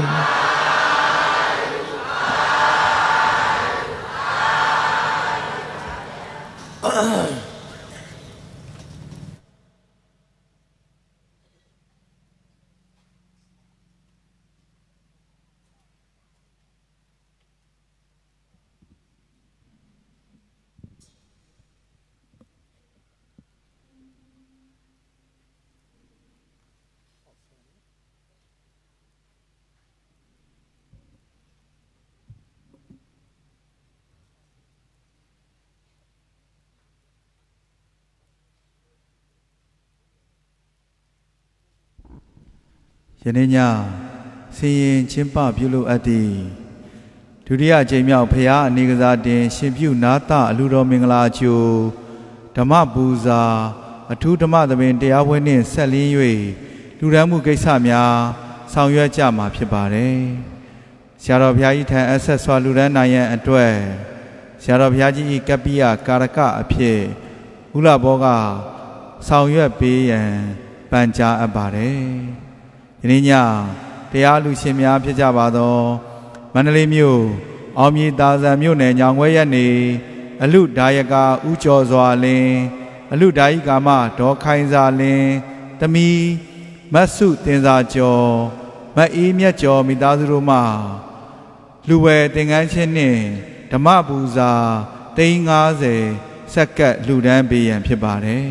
ယနေ့ညဆင်ရင်ချင်းပပြုလုပ်အပ်သည့်ဒုတိယအကြိမ်မြောက်ဖရာအနေကစားတင်ရှင်ပြုနာသအလူတော်မင်္ဂလာကျိုးဓမ္မပူဇာအထူးဓမ္မသဘင်တရားပွဲနှင့်ဆက်လင်း၍လူရန်မှုကိစ္စများဆောင်ရွက်ကြမှာဖြစ်ပါတယ်။ဆရာတော်ဘုရားကြီးထံအဆက်စွာလူရန်နိုင်ရန်အတွက်ဆရာတော်ဘုရားကြီးကပ္ပိယကာရကအဖြစ်ဥလဘောကဆောင်ရွက်ပေးရန်ပန်ကြားအပ်ပါတယ်။ယနေ့ညတရားလူရှင်များဖြစ်ကြပါသောမန္တလေးမြို့အောင်မြေသာဇံမြို့နယ်ညောင်ခွဲရက်နေအလူဒါယကာဦးကျော်စွာလင်းအလူဒါယိကာမဒေါ်ခိုင်စာလင်းတမီမတ်စုတင်စာကျော်မတ်အေးမြတ်ကျော်မိသားစုတို့မှလူဝယ်တင်ကန်းချင်းနှင့်ဓမ္မပူဇာသိန်း၅၀ဆက်ကပ်လူဒန်းပေးရန်ဖြစ်ပါတယ်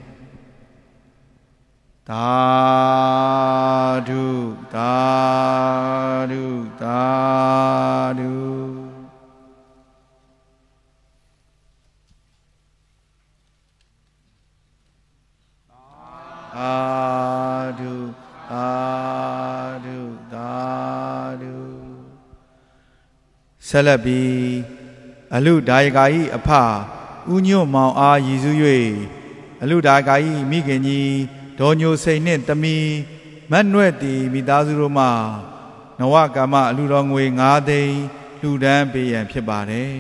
သာဓုသာဓုသာဓုသာဓုသာဓုသာဓုဆက်လက်ပြီးအလူဒါယကာဤအဖဦးညွန့်မောင်အားရည်စူး၍အလူဒါယကာဤမိခင်ကြီးဒေါ်ညိုစိန်နှင့်တမီမတ်နွဲ့တီမိသားစုတို့မှနဝကမ္မအလူတော်ငွေ၅သိန်းလှူဒန်းပေးရန်ဖြစ်ပါတယ်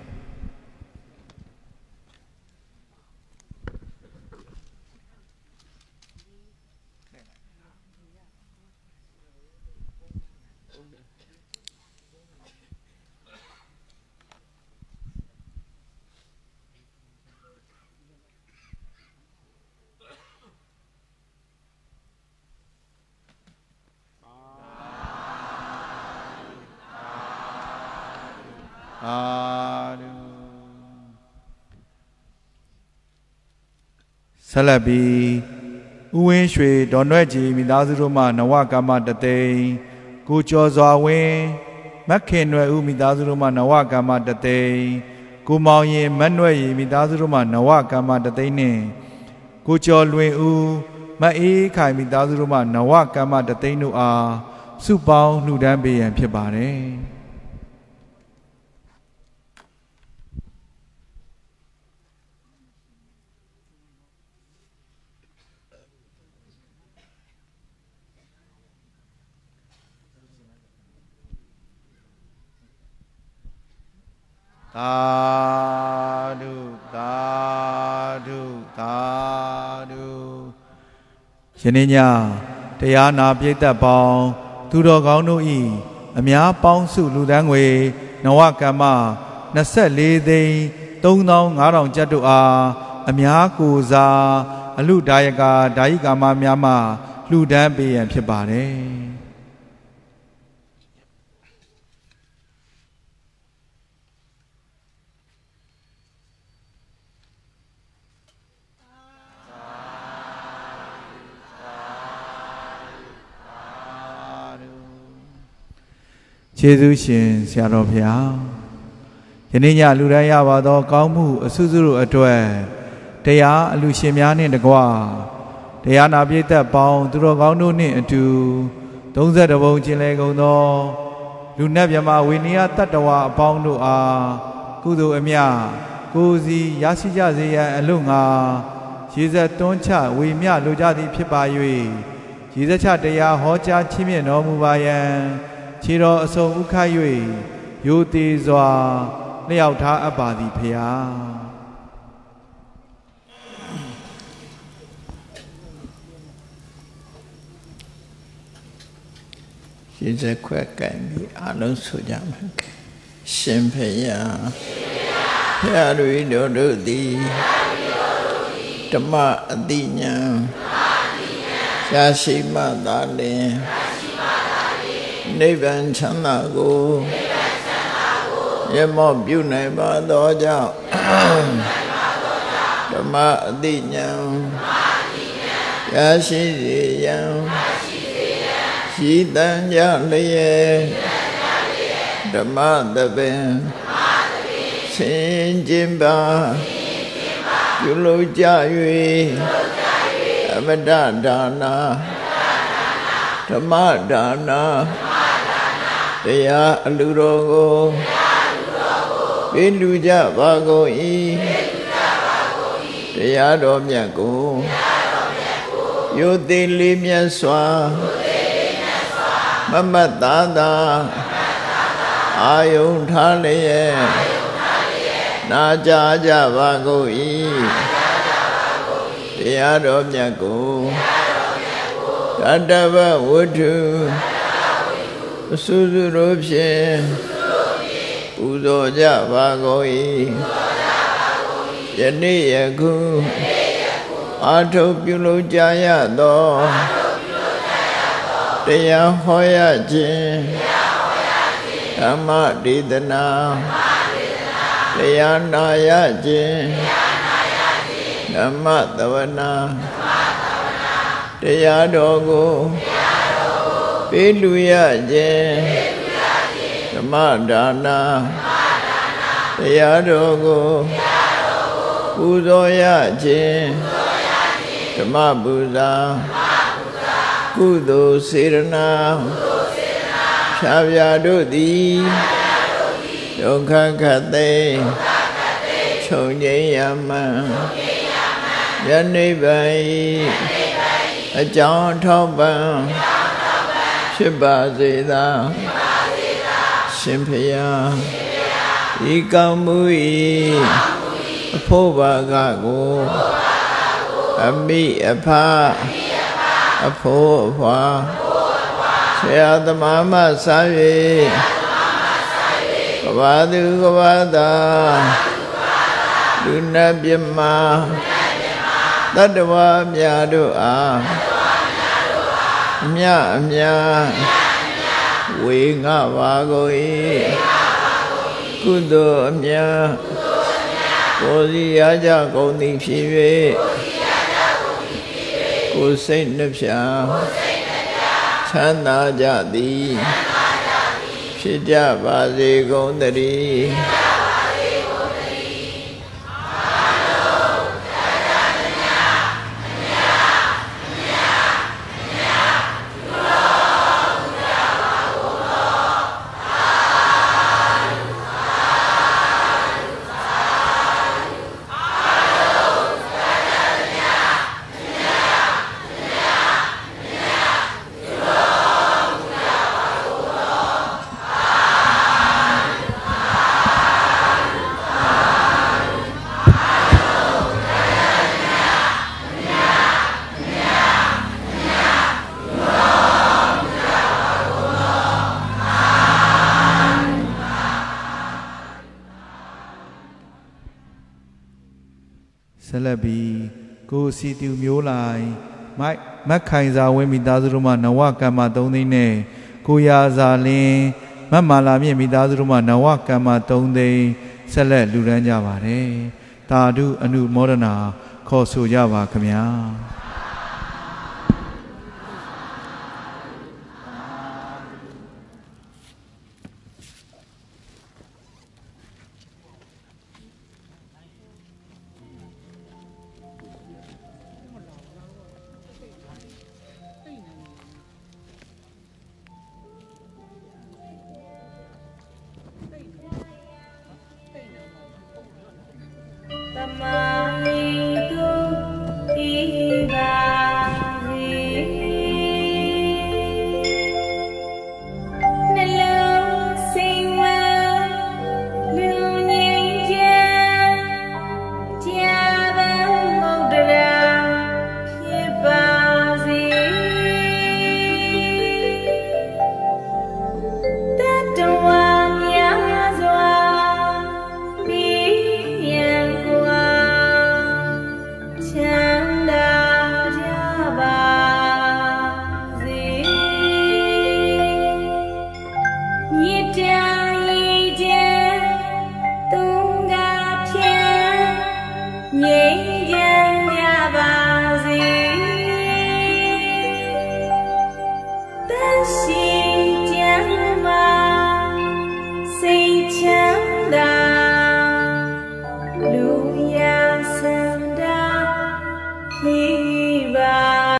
အာဒုဆက်လက်ပြီးဥဝင်းရွှေဒေါ်နွဲ့ကြီးမိသားစုတို့မှနဝကမ္မတသိန်းကိုကျော်စွာဝင်းမက်ခင်နွယ်ဦးမိသားစုတို့မှနဝကမ္မတသိန်း Cô mong yên mất nuôi mi ta sư mà nấu cam mà tây nè cô cho luyện u mà ý khai mi ta sư mà nấu cam mà tây nu à su bao nu đam bì em phía bà đấy ta du ta du ta du cho nên nhaတရားနာပိဋကပေါင်းသူတော်ကောင်းတို့ဤအများပေါင်းစုလူတန်းငွေနဝကမ္မနှစ်ဆယ့်လေးသိန်းသုံးသောင်းငါးထောင်ကျပ်တို့အားအများကိုစားအလူဒါယကာဒါယိကာမများမှလှူဒန်းပေးရန်ဖြစ်ပါတယ်ကျေးဇူးရှင်ဆရာတော်ဘုရားယနေ့ညလူတိုင်းရပါသောကောင်းမှုအဆုစုတို့အတွက်တရားအလူရှင်များနှင့်တကွတရားနာပိဋကပေါင်းသူတော်ကောင်းတို့နှင့်အတူသုံးဆယ့်တစ်ပုံကျင်လည်ကုန်သောလူနတ်မြမဝိနည်းတတ္တဝါအပေါင်းတို့အားကုသိုလ်အမြကိုယ်စီရရှိကြစေရန်အလို့ငါရေစက်တွန်းချဝေမျှလိုကြသည်ဖြစ်ပါ၍ရေစက်ချတရားဟောကြားချီးမြှင့်တော်မူပါယံခြေတော်အစုံဥခိုက်၍ရိုသေစွာလျှောက်ထားအပ်ပါသည်ဖျားရေစက်ခွက်ကံပြီးအလုံးဆိုကြမယ်ရှင်ဖျားဖျားတွေတို့တို့သည်ဓမ္မအတိညာရှားရှိမှသာလျှင်နိဗ္ဗာန်ချမ်းသာကိုရမော့ပြုနိုင်ပါသောကြောင့်ဓမ္မအတိညာရရှိစေရန်ရှိတန်ကြလျက်ဓမ္မသဘင်ဆင်ကျင်ပါပြုလုပ်ကြ၍အမတဒါနာဓမ္မဒါနာတရားအလူတော်ကိုပေးလူကြပါကုန်၏တရားတော်မြတ်ကိုယုတိလေးမြတ်စွာမမတ်သာသာအာယုန်ထားလျက်နာကြားကြပါကုန်၏တရားတော်မြတ်ကိုတတ္တဝဝတ္ထုအစုစုတို့ဖြင့်ပူဇော်ကြပါကုန်၏ယနေ့ယခုအာထုပြုလုပ်ကြရသောတရားဟောရခြင်းဓမ္မဒေသနာတရားနာရခြင်းဓမ္မသဝနာတရားတော်ကိုပေးလူရခြင်းဓမ္မဒါနာတရားတော်ကိုပူဇော်ရခြင်းဓမ္မပူဇာကုသိုလ်စေရနာဖြာဖြာတို့သည်ဒုက္ခခတ်သိချုပ်ငြိမ်းရမှန်ယနိဗ္ဗာန်အကြောင်းထောက်ပံ့ဖြစ်ပါစေသာရှင်ဖျားဤကောင်းမှု၏အဖို့ဘာကကိုအမိအဖအဖို့အဖွာဆရာသမားမှစား၍ကဘာသူကဘာသာလူနာပြမတတ္တဝါများတို့အားအမြအမြဝေငါပါကုန်၏ကုသိုလ်အမြကိုယ်စီရကြကုန်သည်ဖြစ်၍ကိုယ်စိတ်နှဖျားချမ်းသာကြသည်ဖြစ်ကြပါစေကုန်သတည်းဆက်လက်ပြီးကိုစီတူမျိုးလိုက်မိုက်မက်ခိုင်စာဝင်းမိသားစုတို့မှနဝကမ္မသုံးသိန်းနဲ့ကိုရာစာလင်းမတ်မာလာမြင့်မိသားစုတို့မှနဝကမ္မသုံးသိန်းဆက်လက်လူရန်ကြပါတယ်တာဓုအနုမောဒနာခေါ်ဆိုကြပါခမညာ Hallelujah, Santa,